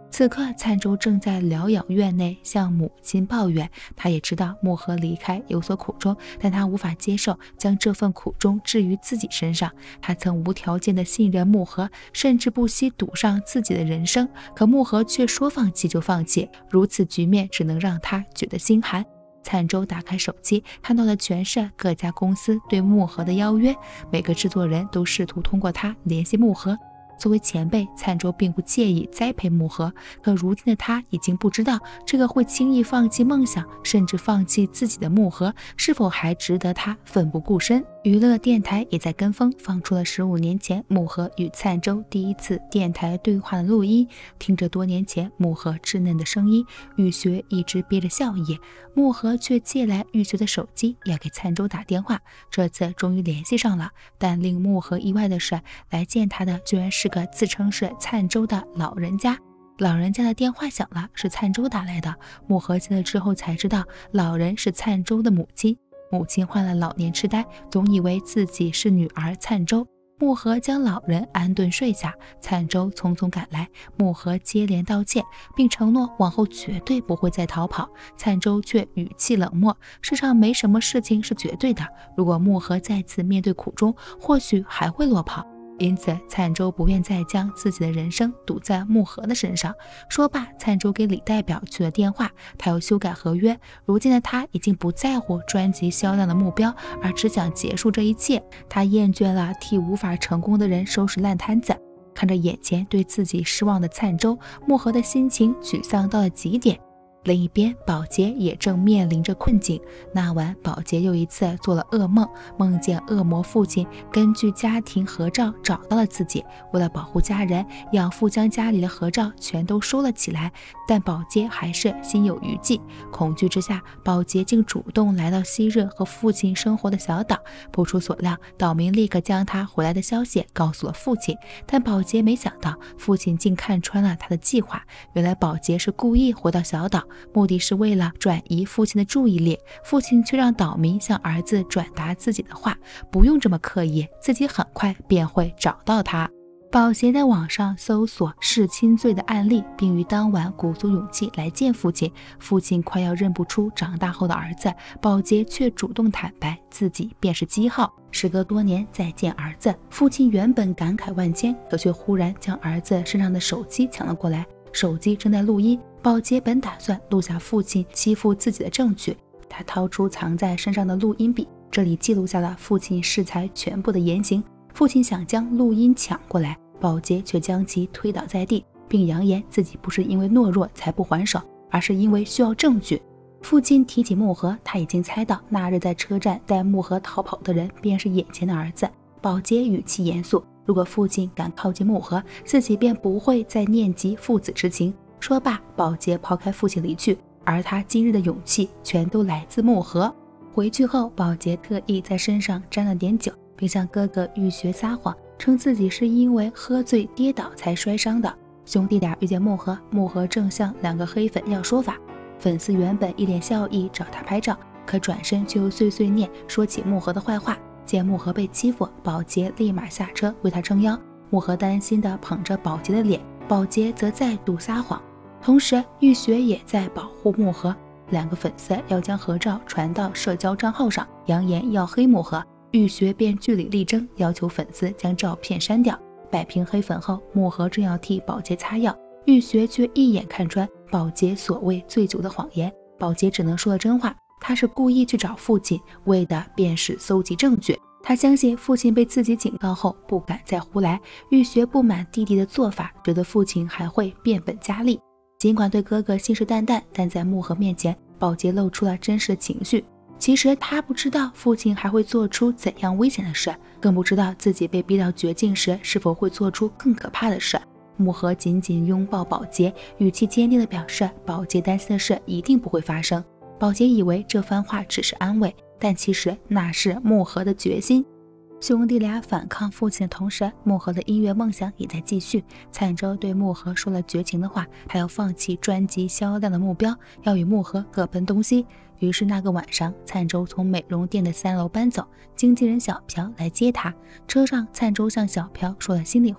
此刻灿舟正在疗养院内向母亲抱怨，他也知道木河离开有所苦衷，但他无法接受将这份苦衷置于自己身上。他曾无条件的信任木河，甚至不惜赌上自己的人生，可木河却说放弃就放弃，如此局面只能让他觉得心寒。灿舟打开手机，看到的全是各家公司对木河的邀约，每个制作人都试图通过他联系木河。作为前辈，灿舟并不介意栽培木河，可如今的他已经不知道这个会轻易放弃梦想甚至放弃自己的木河是否还值得他奋不顾身。娱乐电台也在跟风放出了十五年前木河与灿舟第一次电台对话的录音，听着多年前木河稚嫩的声音，玉学一直憋着笑意，木河却借来玉学的手机要给灿舟打电话，这次终于联系上了。但令木河意外的是，来见他的居然是个自称是灿舟的老人家。老人家的电话响了，是灿舟打来的。木河接了之后才知道，老人是灿舟的母亲。母亲患了老年痴呆，总以为自己是女儿灿舟。木河将老人安顿睡下，灿舟匆匆赶来，木河接连道歉，并承诺往后绝对不会再逃跑。灿舟却语气冷漠，世上没什么事情是绝对的，如果木河再次面对苦衷，或许还会落跑。因此灿舟不愿再将自己的人生赌在木河的身上。说罢，灿舟给李代表去了电话，他要修改合约。如今的他已经不在乎专辑销量的目标，而只想结束这一切。他厌倦了替无法成功的人收拾烂摊子，看着眼前对自己失望的灿舟，木河的心情沮丧到了极点。另一边，宝洁也正面临着困境。那晚，宝洁又一次做了噩梦，梦见恶魔父亲根据家庭合照找到了自己，为了保护家人，养父将家里的合照全都收了起来。但宝洁还是心有余悸，恐惧之下，宝洁竟主动来到昔日和父亲生活的小岛。不出所料，岛民立刻将他回来的消息告诉了父亲，但宝洁没想到，父亲竟看穿了他的计划。原来宝洁是故意回到小岛，目的是为了转移父亲的注意力，父亲却让岛民向儿子转达自己的话，不用这么刻意，自己很快便会找到他。宝洁在网上搜索弑亲罪的案例，并于当晚鼓足勇气来见父亲。父亲快要认不出长大后的儿子，宝洁却主动坦白自己便是姬浩。时隔多年再见儿子，父亲原本感慨万千，可却忽然将儿子身上的手机抢了过来，手机正在录音。宝洁本打算录下父亲欺负自己的证据，他掏出藏在身上的录音笔，这里记录下了父亲适才全部的言行。父亲想将录音抢过来，宝洁却将其推倒在地，并扬言自己不是因为懦弱才不还手，而是因为需要证据。父亲提起木河，他已经猜到那日在车站带木河逃跑的人便是眼前的儿子。宝洁语气严肃，如果父亲敢靠近木河，自己便不会再念及父子之情。说罢，宝洁抛开父亲离去，而他今日的勇气全都来自木河。回去后，宝洁特意在身上沾了点酒，并向哥哥玉学撒谎，称自己是因为喝醉跌倒才摔伤的。兄弟俩遇见木河，木河正向两个黑粉要说法，粉丝原本一脸笑意找他拍照，可转身却又碎碎念说起木河的坏话。见木河被欺负，宝洁立马下车为他撑腰。木河担心地捧着宝洁的脸，宝洁则再度撒谎。同时，玉学也在保护木河，两个粉丝要将合照传到社交账号上，扬言要黑木河。玉学便据理力争，要求粉丝将照片删掉。摆平黑粉后，木河正要替宝洁擦药，玉学却一眼看穿宝洁所谓醉酒的谎言。宝洁只能说了真话，他是故意去找父亲，为的便是搜集证据。他相信父亲被自己警告后不敢再胡来。玉学不满弟弟的做法，觉得父亲还会变本加厉。尽管对哥哥信誓旦旦，但在木河面前，宝洁露出了真实的情绪。其实他不知道父亲还会做出怎样危险的事，更不知道自己被逼到绝境时是否会做出更可怕的事。木河紧紧拥抱宝洁，语气坚定地表示宝洁担心的事一定不会发生。宝洁以为这番话只是安慰，但其实那是木河的决心。兄弟俩反抗父亲的同时，木河的音乐梦想也在继续。灿舟对木河说了绝情的话，他要放弃专辑销量的目标，要与木河各奔东西。于是那个晚上，灿舟从美容店的三楼搬走，经纪人小朴来接他。车上，灿舟向小朴说了心里话，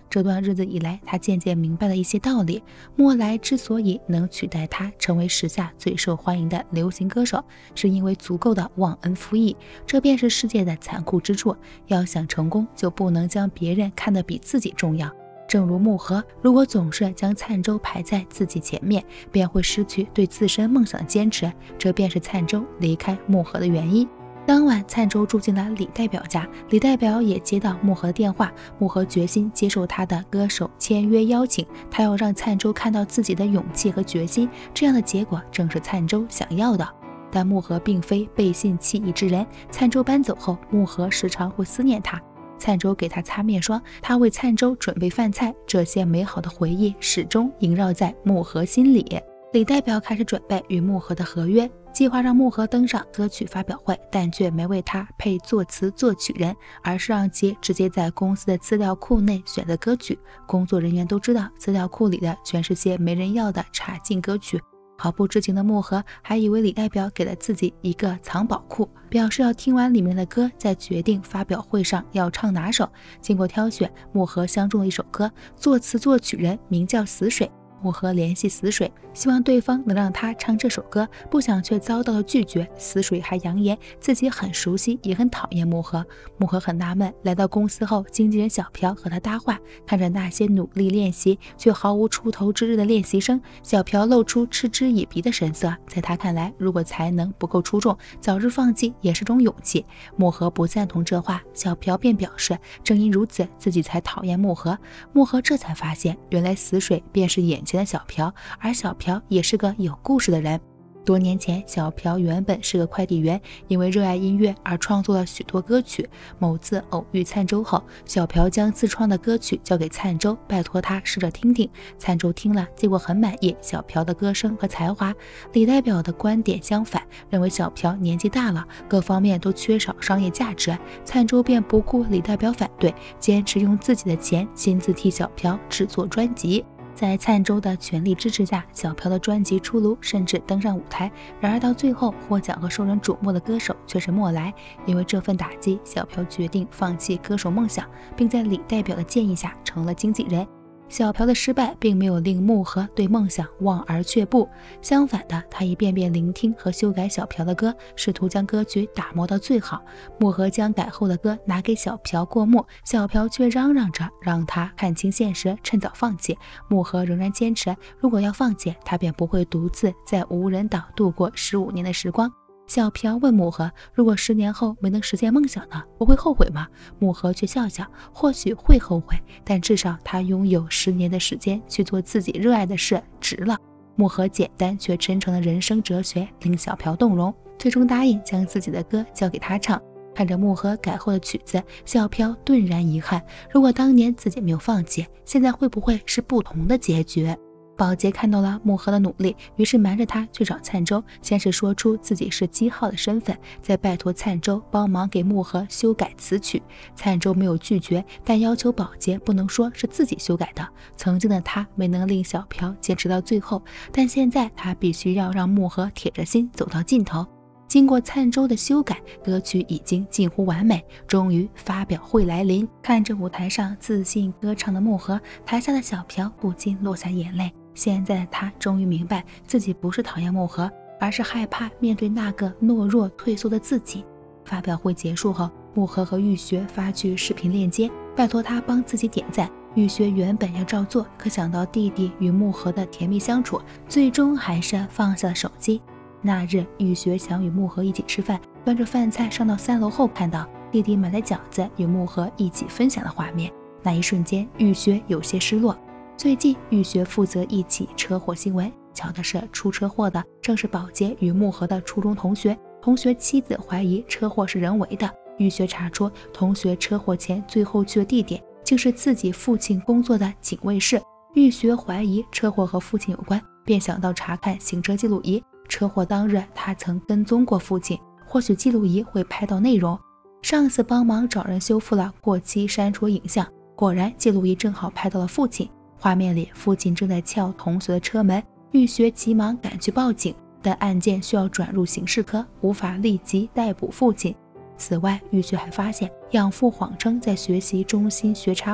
这段日子以来，他渐渐明白了一些道理。莫来之所以能取代他成为时下最受欢迎的流行歌手，是因为足够的忘恩负义。这便是世界的残酷之处。要想成功，就不能将别人看得比自己重要。正如木盒，如果总是将灿舟排在自己前面，便会失去对自身梦想的坚持。这便是灿舟离开木盒的原因。当晚，灿舟住进了李代表家，李代表也接到木盒的电话。木盒决心接受他的歌手签约邀请，他要让灿舟看到自己的勇气和决心。这样的结果正是灿舟想要的。但木盒并非背信弃义之人，灿舟搬走后，木盒时常会思念他。灿舟给他擦面霜，他为灿舟准备饭菜，这些美好的回忆始终萦绕在木盒心里。李代表开始准备与木盒的合约，计划让木盒登上歌曲发表会，但却没为他配作词作曲人，而是让其直接在公司的资料库内选择歌曲。工作人员都知道，资料库里的全是些没人要的差劲歌曲。毫不知情的木盒还以为李代表给了自己一个藏宝库，表示要听完里面的歌再决定发表会上要唱哪首。经过挑选，木盒相中了一首歌，作词作曲人名叫死水。木盒联系死水，希望对方能让他唱这首歌，不想却遭到了拒绝。死水还扬言自己很熟悉也很讨厌木盒。木盒很纳闷，来到公司后，经纪人小朴和他搭话，看着那些努力练习却毫无出头之日的练习生，小朴露出嗤之以鼻的神色。在他看来，如果才能不够出众，早日放弃也是种勇气。木盒不赞同这话，小朴便表示正因如此，自己才讨厌木盒。木盒这才发现，原来死水便是眼前的小朴，而小朴也是个有故事的人。多年前，小朴原本是个快递员，因为热爱音乐而创作了许多歌曲。某次偶遇灿舟后，小朴将自创的歌曲交给灿舟，拜托他试着听听。灿舟听了，结果很满意小朴的歌声和才华。李代表的观点相反，认为小朴年纪大了，各方面都缺少商业价值。灿舟便不顾李代表反对，坚持用自己的钱亲自替小朴制作专辑。在灿舟的全力支持下，小朴的专辑出炉，甚至登上舞台。然而到最后，获奖和受人瞩目的歌手却是莫来。因为这份打击，小朴决定放弃歌手梦想，并在李代表的建议下成了经纪人。小朴的失败并没有令木盒对梦想望而却步，相反的，他一遍遍聆听和修改小朴的歌，试图将歌曲打磨到最好。木盒将改后的歌拿给小朴过目，小朴却嚷嚷着让他看清现实，趁早放弃。木盒仍然坚持，如果要放弃，他便不会独自在无人岛度过十五年的时光。小朴问木盒，如果十年后没能实现梦想呢，不会后悔吗？木盒却笑笑，或许会后悔，但至少他拥有十年的时间去做自己热爱的事，值了。木盒简单却真诚的人生哲学令小朴动容，最终答应将自己的歌交给他唱。看着木盒改后的曲子，小朴顿然遗憾，如果当年自己没有放弃，现在会不会是不同的结局？宝洁看到了木盒的努力，于是瞒着他去找灿舟，先是说出自己是基号的身份，再拜托灿舟帮忙给木盒修改词曲。灿舟没有拒绝，但要求宝洁不能说是自己修改的。曾经的他没能令小朴坚持到最后，但现在他必须要让木盒铁着心走到尽头。经过灿舟的修改，歌曲已经近乎完美。终于发表会来临，看着舞台上自信歌唱的木盒，台下的小朴不禁落下眼泪。现在的他终于明白，自己不是讨厌木盒，而是害怕面对那个懦弱退缩的自己。发表会结束后，木盒和玉学发去视频链接，拜托他帮自己点赞。玉学原本要照做，可想到弟弟与木盒的甜蜜相处，最终还是放下了手机。那日，玉学想与木盒一起吃饭，端着饭菜上到三楼后，看到弟弟买的饺子与木盒一起分享的画面，那一瞬间，玉学有些失落。最近，玉学负责一起车祸新闻，巧的是，出车祸的正是宝洁与木盒的初中同学。同学妻子怀疑车祸是人为的，玉学查出同学车祸前最后去的地点竟是自己父亲工作的警卫室。玉学怀疑车祸和父亲有关，便想到查看行车记录仪。车祸当日，他曾跟踪过父亲，或许记录仪会拍到内容。上司帮忙找人修复了过期删除影像，果然记录仪正好拍到了父亲。画面里，父亲正在撬同学的车门，玉学急忙赶去报警，但案件需要转入刑事科，无法立即逮捕父亲。此外，玉学还发现养父谎称在学习中心学插花，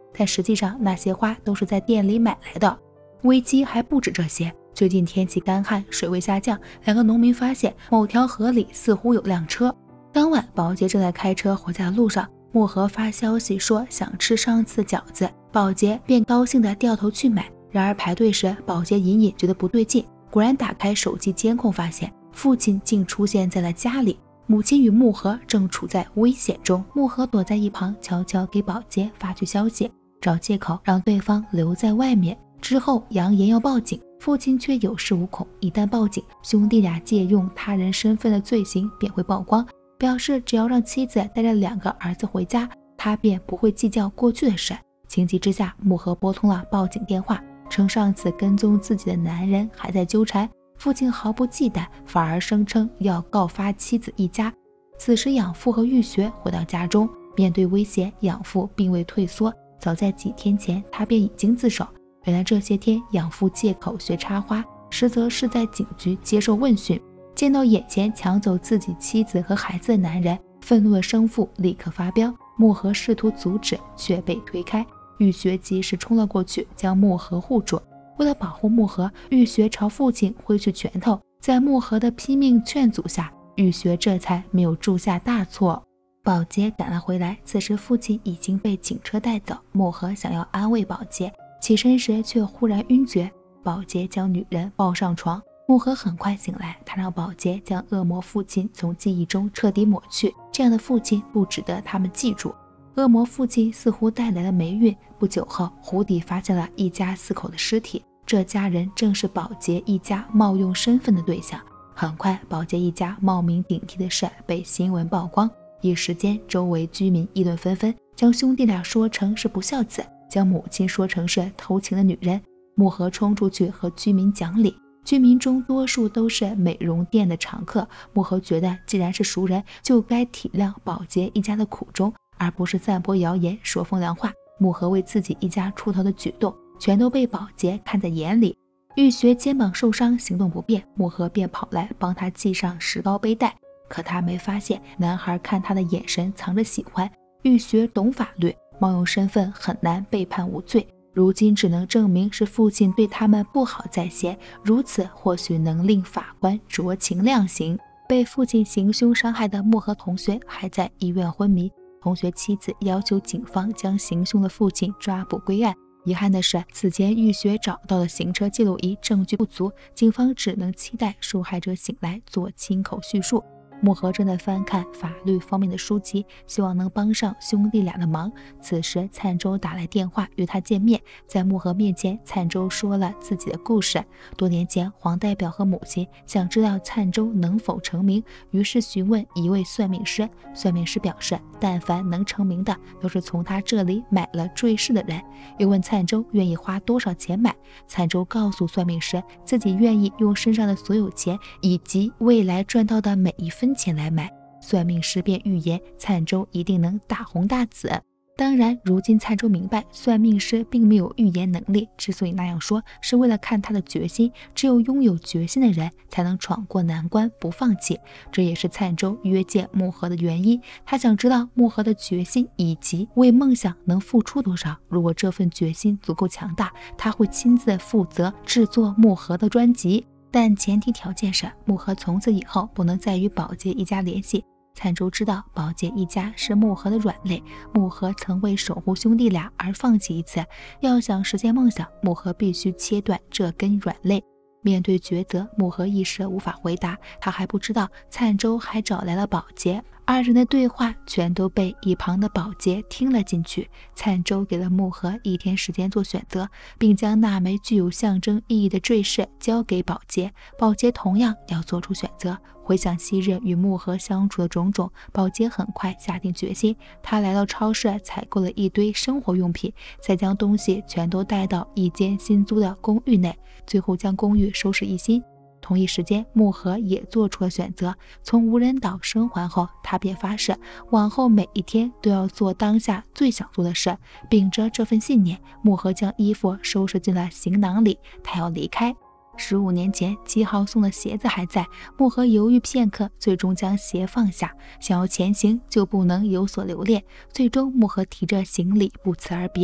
但实际上那些花都是在店里买来的。危机还不止这些，最近天气干旱，水位下降，两个农民发现某条河里似乎有辆车。当晚，保洁正在开车回家的路上，木禾发消息说想吃上次饺子，保洁便高兴地掉头去买。然而排队时，保洁隐隐觉得不对劲，果然打开手机监控，发现父亲竟出现在了家里，母亲与木禾正处在危险中。木禾躲在一旁，悄悄给保洁发去消息，找借口让对方留在外面。之后扬言要报警，父亲却有恃无恐，一旦报警，兄弟俩借用他人身份的罪行便会曝光，表示只要让妻子带着两个儿子回家，他便不会计较过去的事。情急之下，木禾拨通了报警电话，称上次跟踪自己的男人还在纠缠。父亲毫不忌惮，反而声称要告发妻子一家。此时养父和玉学回到家中，面对威胁，养父并未退缩，早在几天前他便已经自首。原来这些天养父借口学插花，实则是在警局接受问讯。见到眼前抢走自己妻子和孩子的男人，愤怒的生父立刻发飙，木禾试图阻止，却被推开。玉学及时冲了过去，将木禾护住。为了保护木禾，玉学朝父亲挥去拳头，在木禾的拼命劝阻下，玉学这才没有铸下大错。保洁赶了回来，此时父亲已经被警车带走。木禾想要安慰保洁，起身时却忽然晕厥，保洁将女人抱上床。木禾很快醒来，他让保洁将恶魔父亲从记忆中彻底抹去，这样的父亲不值得他们记住。恶魔父亲似乎带来了霉运，不久后湖底发现了一家四口的尸体，这家人正是保洁一家冒用身份的对象。很快，保洁一家冒名顶替的事被新闻曝光，一时间周围居民议论纷纷，将兄弟俩说成是不孝子，将母亲说成是偷情的女人。木禾冲出去和居民讲理，居民中多数都是美容店的常客。木禾觉得既然是熟人，就该体谅保洁一家的苦衷，而不是散播谣言说风凉话。木禾为自己一家出头的举动全都被保洁看在眼里。玉学肩膀受伤，行动不便，木禾便跑来帮他系上石膏背带，可他没发现男孩看他的眼神藏着喜欢。玉学懂法律，冒用身份很难被判无罪，如今只能证明是父亲对他们不好在先，如此或许能令法官酌情量刑。被父亲行凶伤害的木禾同学还在医院昏迷，同学妻子要求警方将行凶的父亲抓捕归案。遗憾的是，此前玉学找到的行车记录仪证据不足，警方只能期待受害者醒来做亲口叙述。木禾正在翻看法律方面的书籍，希望能帮上兄弟俩的忙。此时灿舟打来电话约他见面，在木禾面前，灿舟说了自己的故事。多年前，黄代表和母亲想知道灿舟能否成名，于是询问一位算命师。算命师表示，但凡能成名的都是从他这里买了坠饰的人。又问灿舟愿意花多少钱买，灿舟告诉算命师，自己愿意用身上的所有钱以及未来赚到的每一分钱来买。算命师便预言灿舟一定能大红大紫。当然，如今灿舟明白，算命师并没有预言能力，之所以那样说，是为了看他的决心。只有拥有决心的人，才能闯过难关不放弃。这也是灿舟约见木禾的原因。他想知道木禾的决心以及为梦想能付出多少。如果这份决心足够强大，他会亲自负责制作木禾的专辑。但前提条件是，木禾从此以后不能再与保洁一家联系。灿舟知道保洁一家是木禾的软肋，木禾曾为守护兄弟俩而放弃一次，要想实现梦想，木禾必须切断这根软肋。面对抉择，木禾一时无法回答，他还不知道灿舟还找来了保洁。二人的对话全都被一旁的保洁听了进去。灿舟给了木禾一天时间做选择，并将那枚具有象征意义的坠饰交给保洁，保洁同样要做出选择。回想昔日与木禾相处的种种，保洁很快下定决心。他来到超市采购了一堆生活用品，再将东西全都带到一间新租的公寓内，最后将公寓收拾一新。同一时间，木禾也做出了选择。从无人岛生还后，他便发誓往后每一天都要做当下最想做的事。秉着这份信念，木禾将衣服收拾进了行囊里，他要离开。十五年前七号送的鞋子还在，木禾犹豫片刻，最终将鞋放下。想要前行，就不能有所留恋。最终，木禾提着行李不辞而别。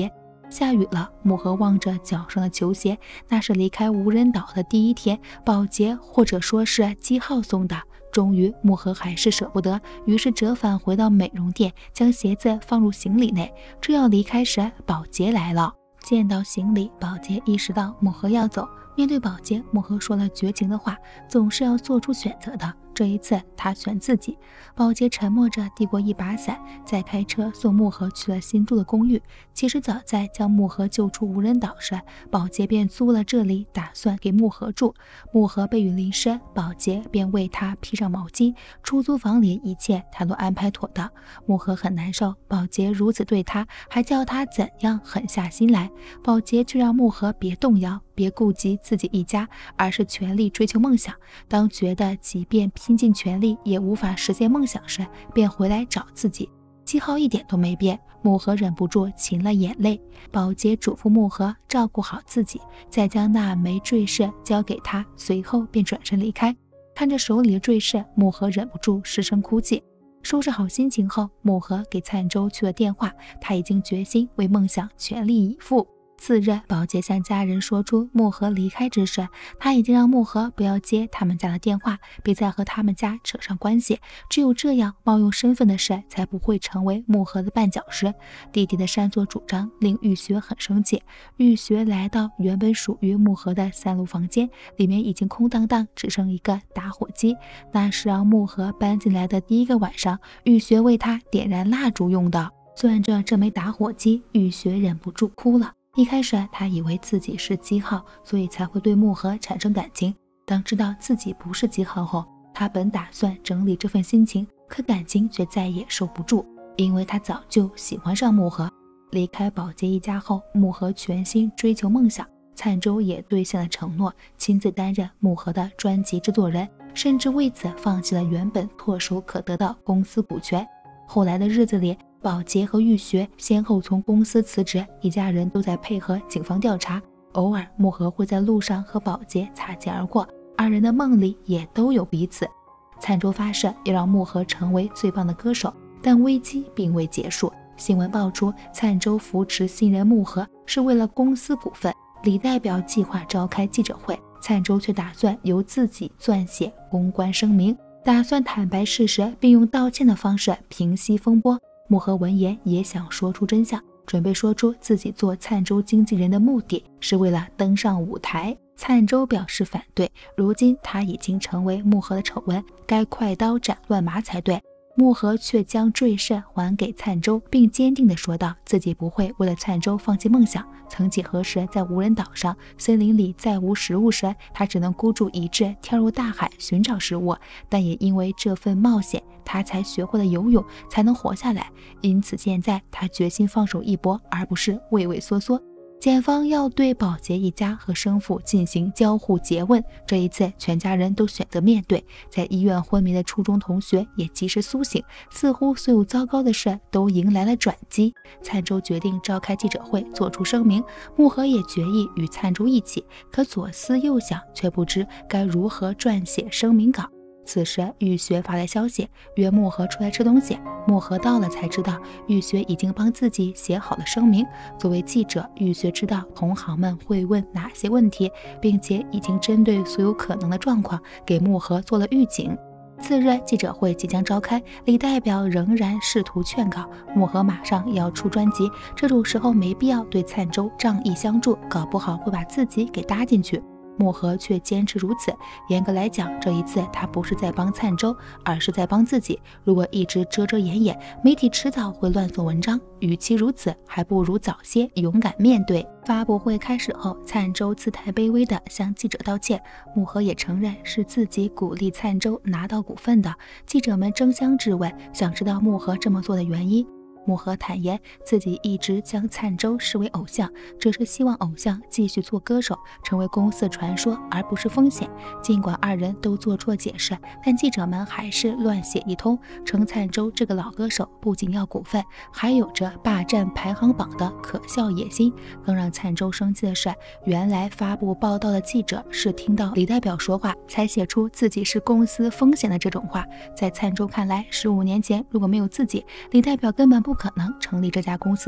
下雨了，木盒望着脚上的球鞋，那是离开无人岛的第一天，保洁或者说是基浩送的。终于，木盒还是舍不得，于是折返回到美容店，将鞋子放入行李内。正要离开时，保洁来了。见到行李，保洁意识到木盒要走。面对保洁，木盒说了绝情的话，总是要做出选择的。这一次，他选自己。保洁沉默着递过一把伞，再开车送木盒去了新住的公寓。其实早在将木盒救出无人岛时，保洁便租了这里，打算给木盒住。木盒被雨淋湿，保洁便为他披上毛巾。出租房里一切他都安排妥当。木盒很难受，保洁如此对他，还叫他怎样狠下心来。保洁却让木盒别动摇，别顾及自己一家，而是全力追求梦想。当觉得即便拼尽全力也无法实现梦想时，便回来找自己。基浩一点都没变，木盒忍不住噙了眼泪。保洁嘱咐木盒照顾好自己，再将那枚坠饰交给他，随后便转身离开。看着手里的坠饰，木盒忍不住失声哭泣。收拾好心情后，木盒给灿舟去了电话，他已经决心为梦想全力以赴。次日，保洁向家人说出木盒离开之事，他已经让木盒不要接他们家的电话，别再和他们家扯上关系，只有这样，冒用身份的事才不会成为木盒的绊脚石。弟弟的擅作主张令玉雪很生气。玉雪来到原本属于木盒的三楼房间，里面已经空荡荡，只剩一个打火机。那是让木盒搬进来的第一个晚上，玉雪为他点燃蜡烛用的。攥着这枚打火机，玉雪忍不住哭了。一开始他以为自己是基浩，所以才会对木盒产生感情。当知道自己不是基浩后，他本打算整理这份心情，可感情却再也收不住，因为他早就喜欢上木盒。离开保洁一家后，木盒全心追求梦想，灿舟也兑现了承诺，亲自担任木盒的专辑制作人，甚至为此放弃了原本唾手可得的公司股权。后来的日子里，保洁和玉学先后从公司辞职，一家人都在配合警方调查。偶尔木盒会在路上和保洁擦肩而过，二人的梦里也都有彼此。灿舟发誓要让木盒成为最棒的歌手，但危机并未结束。新闻爆出，灿舟扶持新人木盒是为了公司股份。李代表计划召开记者会，灿舟却打算由自己撰写公关声明，打算坦白事实，并用道歉的方式平息风波。木盒闻言也想说出真相，准备说出自己做灿舟经纪人的目的是为了登上舞台。灿舟表示反对，如今他已经成为木盒的丑闻，该快刀斩乱麻才对。木盒却将坠饰还给灿舟，并坚定地说道自己不会为了灿舟放弃梦想。曾几何时，在无人岛上，森林里再无食物时，他只能孤注一掷跳入大海寻找食物，但也因为这份冒险，他才学会了游泳，才能活下来。因此现在他决心放手一搏，而不是畏畏缩缩。检方要对保洁一家和生父进行交互诘问，这一次全家人都选择面对。在医院昏迷的初中同学也及时苏醒，似乎所有糟糕的事都迎来了转机。灿舟决定召开记者会，做出声明。木盒也决意与灿舟一起，可左思右想，却不知该如何撰写声明稿。此时玉学发来消息，约木盒出来吃东西。木盒到了才知道，玉学已经帮自己写好了声明。作为记者，玉学知道同行们会问哪些问题，并且已经针对所有可能的状况给木盒做了预警。次日记者会即将召开，李代表仍然试图劝告木盒马上要出专辑，这种时候没必要对灿舟仗义相助，搞不好会把自己给搭进去。木盒却坚持如此，严格来讲，这一次他不是在帮灿舟，而是在帮自己。如果一直遮遮掩掩，媒体迟早会乱做文章，与其如此，还不如早些勇敢面对。发布会开始后，灿舟姿态卑微地向记者道歉，木盒也承认是自己鼓励灿舟拿到股份的。记者们争相质问，想知道木盒这么做的原因。木盒坦言，自己一直将灿舟视为偶像，只是希望偶像继续做歌手，成为公司传说，而不是风险。尽管二人都做出了解释，但记者们还是乱写一通，称灿舟这个老歌手不仅要股份，还有着霸占排行榜的可笑野心。更让灿舟生气的是，原来发布报道的记者是听到李代表说话，才写出自己是公司风险的这种话。在灿舟看来，十五年前如果没有自己，李代表根本不不可能成立这家公司。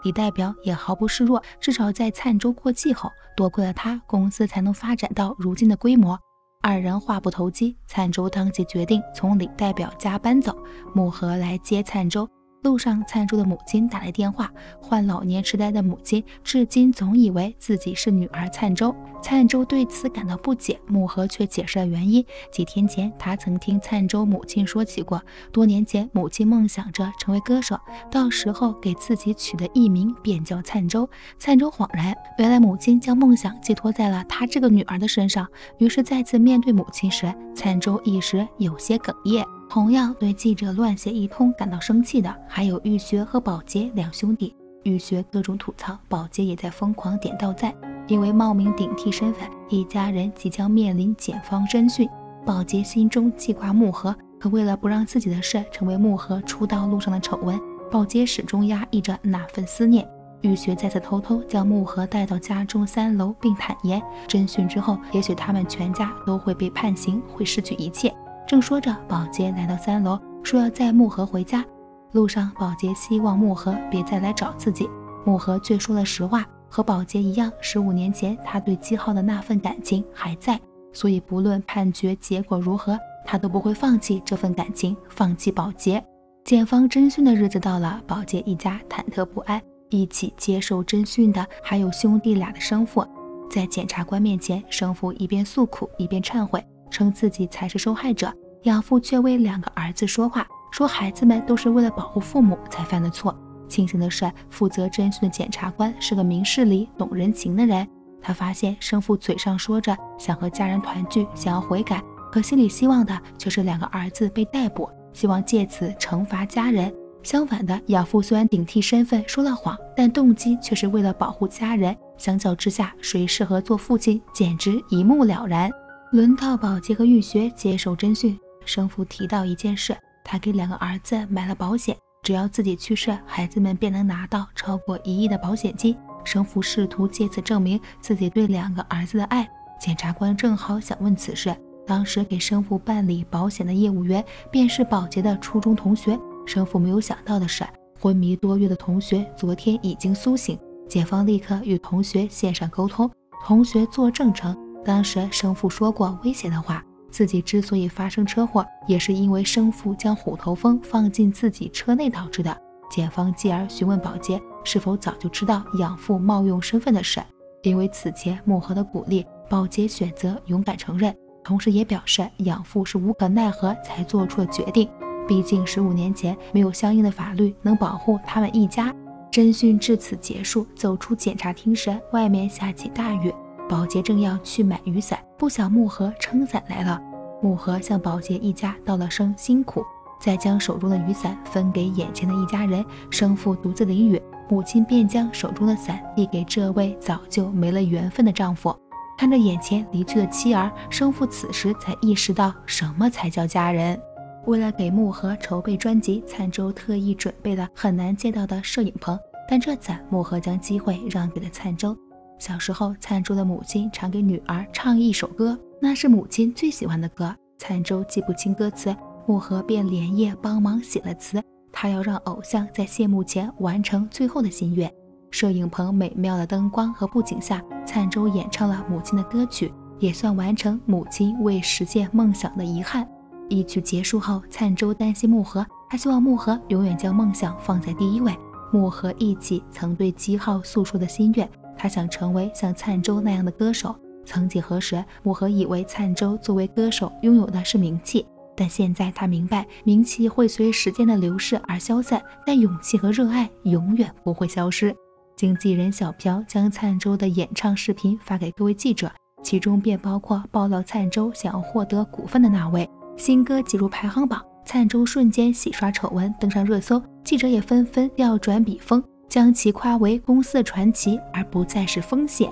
李代表也毫不示弱，至少在灿舟过气后，多亏了他，公司才能发展到如今的规模。二人话不投机，灿舟当即决定从李代表家搬走，穆和来接灿舟。路上，灿舟的母亲打来电话，患老年痴呆的母亲至今总以为自己是女儿灿舟。灿舟对此感到不解，穆和却解释了原因。几天前，他曾听灿舟母亲说起过，多年前母亲梦想着成为歌手，到时候给自己取的艺名便叫灿舟。灿舟恍然，原来母亲将梦想寄托在了他这个女儿的身上。于是再次面对母亲时，灿舟一时有些哽咽。同样对记者乱写一通感到生气的，还有玉学和宝洁两兄弟。玉学各种吐槽，宝洁也在疯狂点到赞。因为冒名顶替身份，一家人即将面临检方侦讯。宝洁心中记挂穆和，可为了不让自己的事成为穆和出道路上的丑闻，宝洁始终压抑着那份思念。玉学再次偷偷将穆和带到家中三楼，并坦言，侦讯之后，也许他们全家都会被判刑，会失去一切。正说着，宝洁来到三楼，说要载穆和回家。路上，宝洁希望穆和别再来找自己，穆和却说了实话，和宝洁一样，十五年前他对姬浩的那份感情还在，所以不论判决结果如何，他都不会放弃这份感情，放弃宝洁。检方侦讯的日子到了，宝洁一家忐忑不安，一起接受侦讯的还有兄弟俩的生父。在检察官面前，生父一边诉苦，一边忏悔，称自己才是受害者，养父却为两个儿子说话，说孩子们都是为了保护父母才犯的错。庆幸的是，负责侦讯的检察官是个明事理、懂人情的人。他发现生父嘴上说着想和家人团聚，想要悔改，可心里希望的却是两个儿子被逮捕，希望借此惩罚家人。相反的，养父虽然顶替身份说了谎，但动机却是为了保护家人。相较之下，谁适合做父亲，简直一目了然。轮到宝洁和玉学接受侦讯，生父提到一件事，他给两个儿子买了保险，只要自己去世，孩子们便能拿到超过一亿的保险金。生父试图借此证明自己对两个儿子的爱。检察官正好想问此事，当时给生父办理保险的业务员便是宝洁的初中同学。生父没有想到的是，昏迷多月的同学昨天已经苏醒。检方立刻与同学线上沟通，同学作证称，当时生父说过威胁的话，自己之所以发生车祸，也是因为生父将虎头蜂放进自己车内导致的。检方继而询问宝洁是否早就知道养父冒用身份的事，因为此前穆和的鼓励，宝洁选择勇敢承认，同时也表示养父是无可奈何才做出了决定，毕竟十五年前没有相应的法律能保护他们一家。侦讯至此结束，走出检察厅时，外面下起大雨，宝洁正要去买雨伞，不想穆和撑伞来了。穆和向宝洁一家道了声辛苦，再将手中的雨伞分给眼前的一家人。生父独自淋雨，母亲便将手中的伞递给这位早就没了缘分的丈夫。看着眼前离去的妻儿，生父此时才意识到什么才叫家人。为了给穆和筹备专辑，灿舟特意准备了很难借到的摄影棚，但这次穆和将机会让给了灿舟。小时候，灿舟的母亲常给女儿唱一首歌，那是母亲最喜欢的歌。灿舟记不清歌词，穆和便连夜帮忙写了词，他要让偶像在谢幕前完成最后的心愿。摄影棚美妙的灯光和布景下，灿舟演唱了母亲的歌曲，也算完成母亲未实现梦想的遗憾。一曲结束后，灿舟担心穆和，他希望穆和永远将梦想放在第一位。穆和忆起曾对姬浩诉说的心愿，他想成为像灿舟那样的歌手。曾几何时，穆和以为灿舟作为歌手拥有的是名气，但现在他明白，名气会随时间的流逝而消散，但勇气和热爱永远不会消失。经纪人小朴将灿舟的演唱视频发给各位记者，其中便包括爆料灿舟想要获得股份的那位。新歌挤入排行榜，灿舟瞬间洗刷丑闻登上热搜，记者也纷纷调转笔锋，将其夸为公司的传奇，而不再是风险。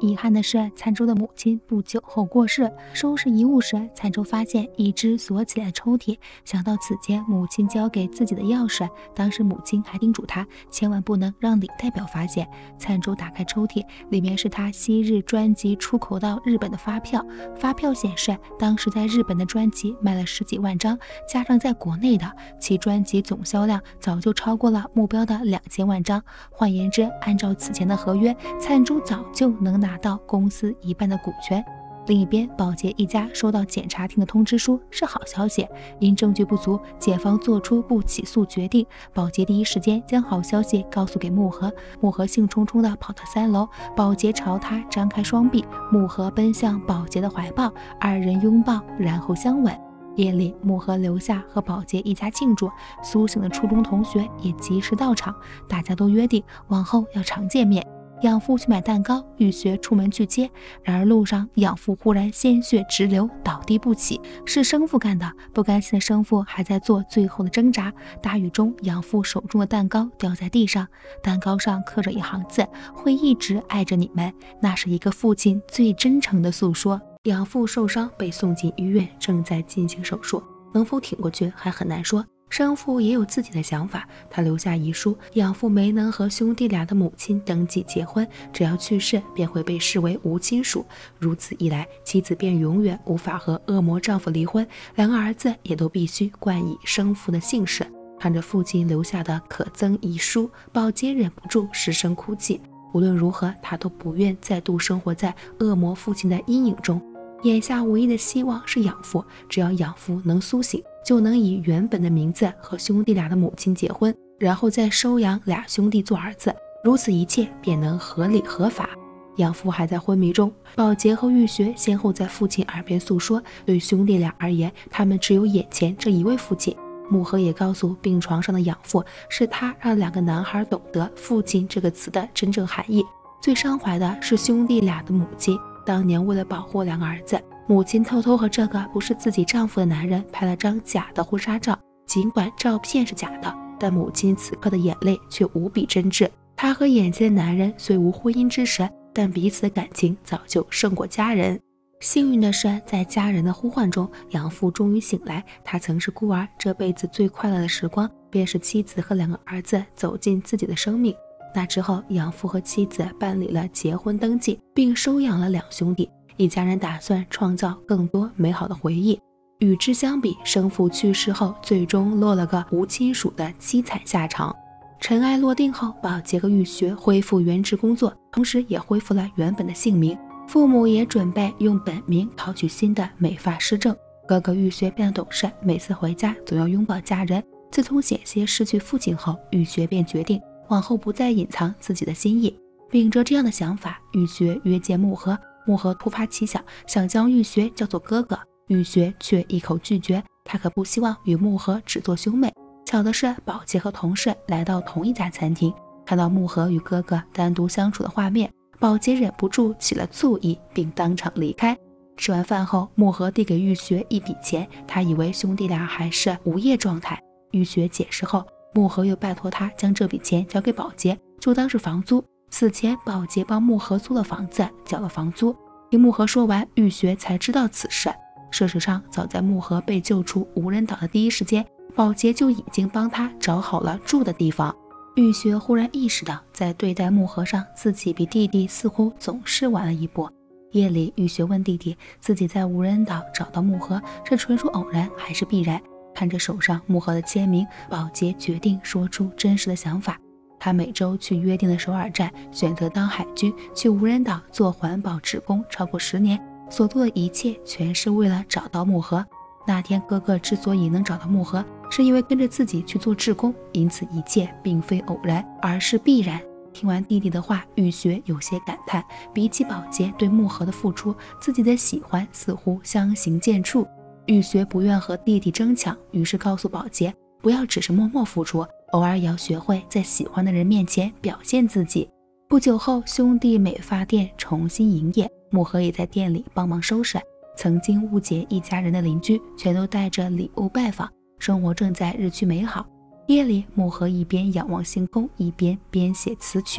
遗憾的是，灿舟的母亲不久后过世。收拾遗物时，灿舟发现一只锁起来的抽屉，想到此前母亲交给自己的钥匙，当时母亲还叮嘱他千万不能让李代表发现。灿舟打开抽屉，里面是他昔日专辑出口到日本的发票。发票显示，当时在日本的专辑卖了十几万张，加上在国内的，其专辑总销量早就超过了目标的两千万张。换言之，按照此前的合约，灿舟早就能拿到公司一半的股权。另一边，宝洁一家收到检察厅的通知书是好消息，因证据不足，检方做出不起诉决定。宝洁第一时间将好消息告诉给木禾，木禾兴冲冲地跑到三楼，宝洁朝他张开双臂，木禾奔向宝洁的怀抱，二人拥抱，然后相吻。夜里，木禾留下和宝洁一家庆祝，苏醒的初中同学也及时到场，大家都约定往后要常见面。养父去买蛋糕，玉学出门去接，然而路上养父忽然鲜血直流，倒地不起，是生父干的。不甘心的生父还在做最后的挣扎。大雨中，养父手中的蛋糕掉在地上，蛋糕上刻着一行字：会一直爱着你们。那是一个父亲最真诚的诉说。养父受伤被送进医院，正在进行手术，能否挺过去还很难说。生父也有自己的想法，他留下遗书，养父没能和兄弟俩的母亲登记结婚，只要去世便会被视为无亲属。如此一来，妻子便永远无法和恶魔丈夫离婚，两个儿子也都必须冠以生父的姓氏。看着父亲留下的可憎遗书，宝洁忍不住失声哭泣。无论如何，他都不愿再度生活在恶魔父亲的阴影中。眼下唯一的希望是养父，只要养父能苏醒，就能以原本的名字和兄弟俩的母亲结婚，然后再收养俩兄弟做儿子，如此一切便能合理合法。养父还在昏迷中，宝洁和玉学先后在父亲耳边诉说，对兄弟俩而言，他们只有眼前这一位父亲。木禾也告诉病床上的养父，是他让两个男孩懂得父亲这个词的真正含义。最伤怀的是兄弟俩的母亲，当年为了保护两个儿子，母亲偷偷和这个不是自己丈夫的男人拍了张假的婚纱照。尽管照片是假的，但母亲此刻的眼泪却无比真挚。她和眼前的男人虽无婚姻之实，但彼此的感情早就胜过家人。幸运的是，在家人的呼唤中，养父终于醒来。他曾是孤儿，这辈子最快乐的时光便是妻子和两个儿子走进自己的生命。那之后，养父和妻子办理了结婚登记，并收养了两兄弟。一家人打算创造更多美好的回忆。与之相比，生父去世后最终落了个无亲属的凄惨下场。尘埃落定后，宝洁和玉学恢复原职工作，同时也恢复了原本的姓名。父母也准备用本名考取新的美发师证。哥哥玉学变得懂事，每次回家总要拥抱家人。自从险些失去父亲后，玉学便决定往后不再隐藏自己的心意。秉着这样的想法，玉学约见木禾。木禾突发奇想，想将玉学叫做哥哥，玉学却一口拒绝，他可不希望与木禾只做兄妹。巧的是，宝洁和同事来到同一家餐厅，看到木禾与哥哥单独相处的画面，宝洁忍不住起了醋意，并当场离开。吃完饭后，木禾递给玉学一笔钱，他以为兄弟俩还是无业状态。玉学解释后，木禾又拜托他将这笔钱交给宝洁，就当是房租。此前，宝洁帮木禾租了房子，缴了房租。听木禾说完，玉学才知道此事。事实上，早在木禾被救出无人岛的第一时间，宝洁就已经帮他找好了住的地方。玉学忽然意识到，在对待木禾上，自己比弟弟似乎总是晚了一步。夜里，玉学问弟弟，自己在无人岛找到木禾，是纯属偶然还是必然？看着手上木禾的签名，宝洁决定说出真实的想法。他每周去约定的首尔站，选择当海军，去无人岛做环保职工超过十年，所做的一切全是为了找到木禾。那天哥哥之所以能找到木禾，是因为跟着自己去做志工，因此一切并非偶然，而是必然。听完弟弟的话，玉学有些感叹，比起宝洁对木禾的付出，自己的喜欢似乎相形见绌。玉学不愿和弟弟争抢，于是告诉宝洁，不要只是默默付出，偶尔也要学会在喜欢的人面前表现自己。不久后，兄弟美发店重新营业，木禾也在店里帮忙收拾。曾经误解一家人的邻居全都带着礼物拜访，生活正在日趋美好。夜里，木禾一边仰望星空，一边编写词曲。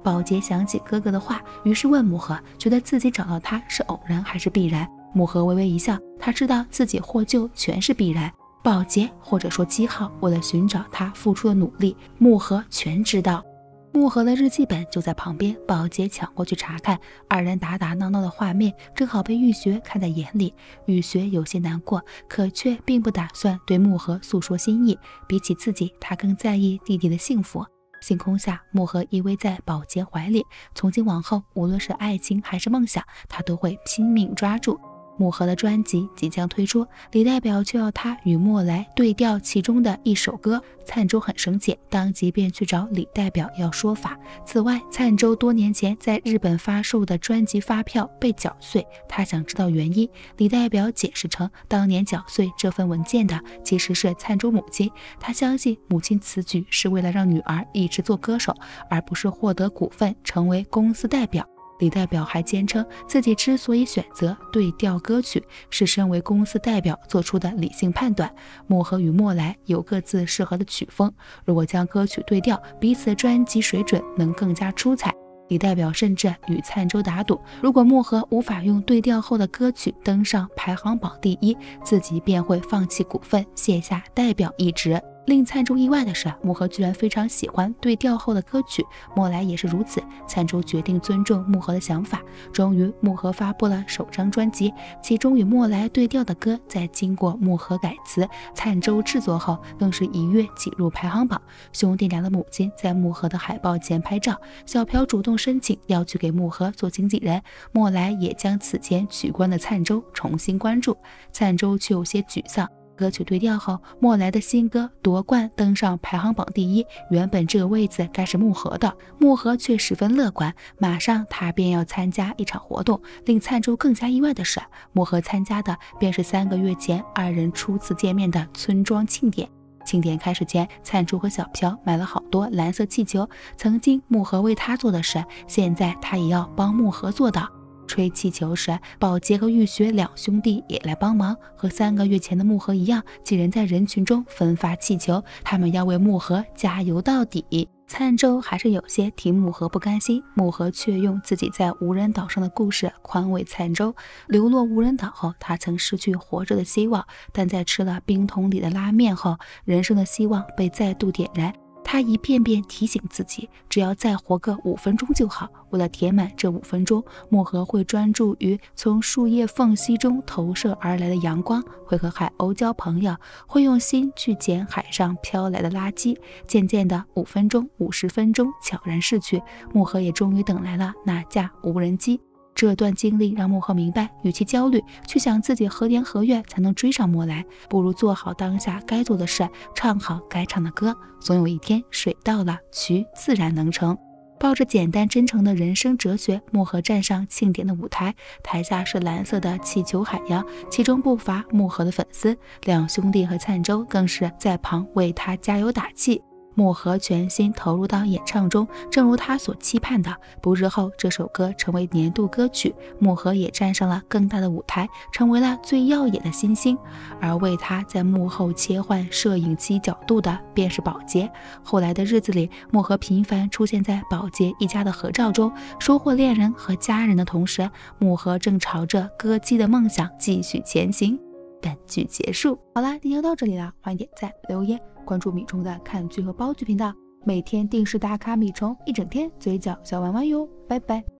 宝洁想起哥哥的话，于是问木盒，觉得自己找到他是偶然还是必然。木盒微微一笑，他知道自己获救全是必然。宝洁或者说基浩为了寻找他付出的努力，木盒全知道。木盒的日记本就在旁边，宝洁抢过去查看，二人打打闹闹的画面正好被玉学看在眼里。玉学有些难过，可却并不打算对木盒诉说心意，比起自己，他更在意弟弟的幸福。星空下，木盒依偎在宝洁怀里，从今往后，无论是爱情还是梦想，他都会拼命抓住。木盒的专辑即将推出，李代表却要他与莫来对调其中的一首歌。灿舟很生气，当即便去找李代表要说法。此外，灿舟多年前在日本发售的专辑发票被缴碎，他想知道原因。李代表解释称，当年缴碎这份文件的其实是灿舟母亲，他相信母亲此举是为了让女儿一直做歌手，而不是获得股份成为公司代表。李代表还坚称，自己之所以选择对调歌曲，是身为公司代表做出的理性判断。木盒与莫来有各自适合的曲风，如果将歌曲对调，彼此的专辑水准能更加出彩。李代表甚至与灿舟打赌，如果木盒无法用对调后的歌曲登上排行榜第一，自己便会放弃股份，卸下代表一职。令灿舟意外的是，木盒居然非常喜欢对调后的歌曲，莫来也是如此。灿舟决定尊重木盒的想法，终于木盒发布了首张专辑，其中与莫来对调的歌在经过木盒改词、灿舟制作后，更是一跃挤入排行榜。兄弟俩的母亲在木盒的海报前拍照，小朴主动申请要去给木盒做经纪人，莫来也将此前取关的灿舟重新关注。灿舟却有些沮丧。歌曲对调后，莫来的新歌夺冠登上排行榜第一，原本这个位子该是木盒的，木盒却十分乐观，马上他便要参加一场活动。令灿舟更加意外的是，木盒参加的便是三个月前二人初次见面的村庄庆典。庆典开始前，灿舟和小朴买了好多蓝色气球，曾经木盒为他做的事，现在他也要帮木盒做到。吹气球时，宝洁和玉学两兄弟也来帮忙，和三个月前的木盒一样，几人在人群中分发气球，他们要为木盒加油到底。灿舟还是有些替木盒不甘心，木盒却用自己在无人岛上的故事宽慰灿舟。流落无人岛后，他曾失去活着的希望，但在吃了冰桶里的拉面后，人生的希望被再度点燃。他一遍遍提醒自己，只要再活个五分钟就好。为了填满这五分钟，木盒会专注于从树叶缝隙中投射而来的阳光，会和海鸥交朋友，会用心去捡海上飘来的垃圾。渐渐的，五分钟、五十分钟悄然逝去，木盒也终于等来了那架无人机。这段经历让木盒明白，与其焦虑去想自己何年何月才能追上莫来，不如做好当下该做的事，唱好该唱的歌。总有一天，水到了，渠自然能成。抱着简单真诚的人生哲学，木盒站上庆典的舞台，台下是蓝色的气球海洋，其中不乏木盒的粉丝，两兄弟和灿舟更是在旁为他加油打气。木盒全心投入到演唱中，正如他所期盼的，不日后这首歌成为年度歌曲，木盒也站上了更大的舞台，成为了最耀眼的新星。而为他在幕后切换摄影机角度的便是宝洁。后来的日子里，木盒频繁出现在宝洁一家的合照中，收获恋人和家人的同时，木盒正朝着歌姬的梦想继续前行。本剧结束。好啦，今天就到这里了，欢迎点赞留言关注米虫的看剧和煲剧频道，每天定时打卡米虫一整天，嘴角小弯弯哟，拜拜。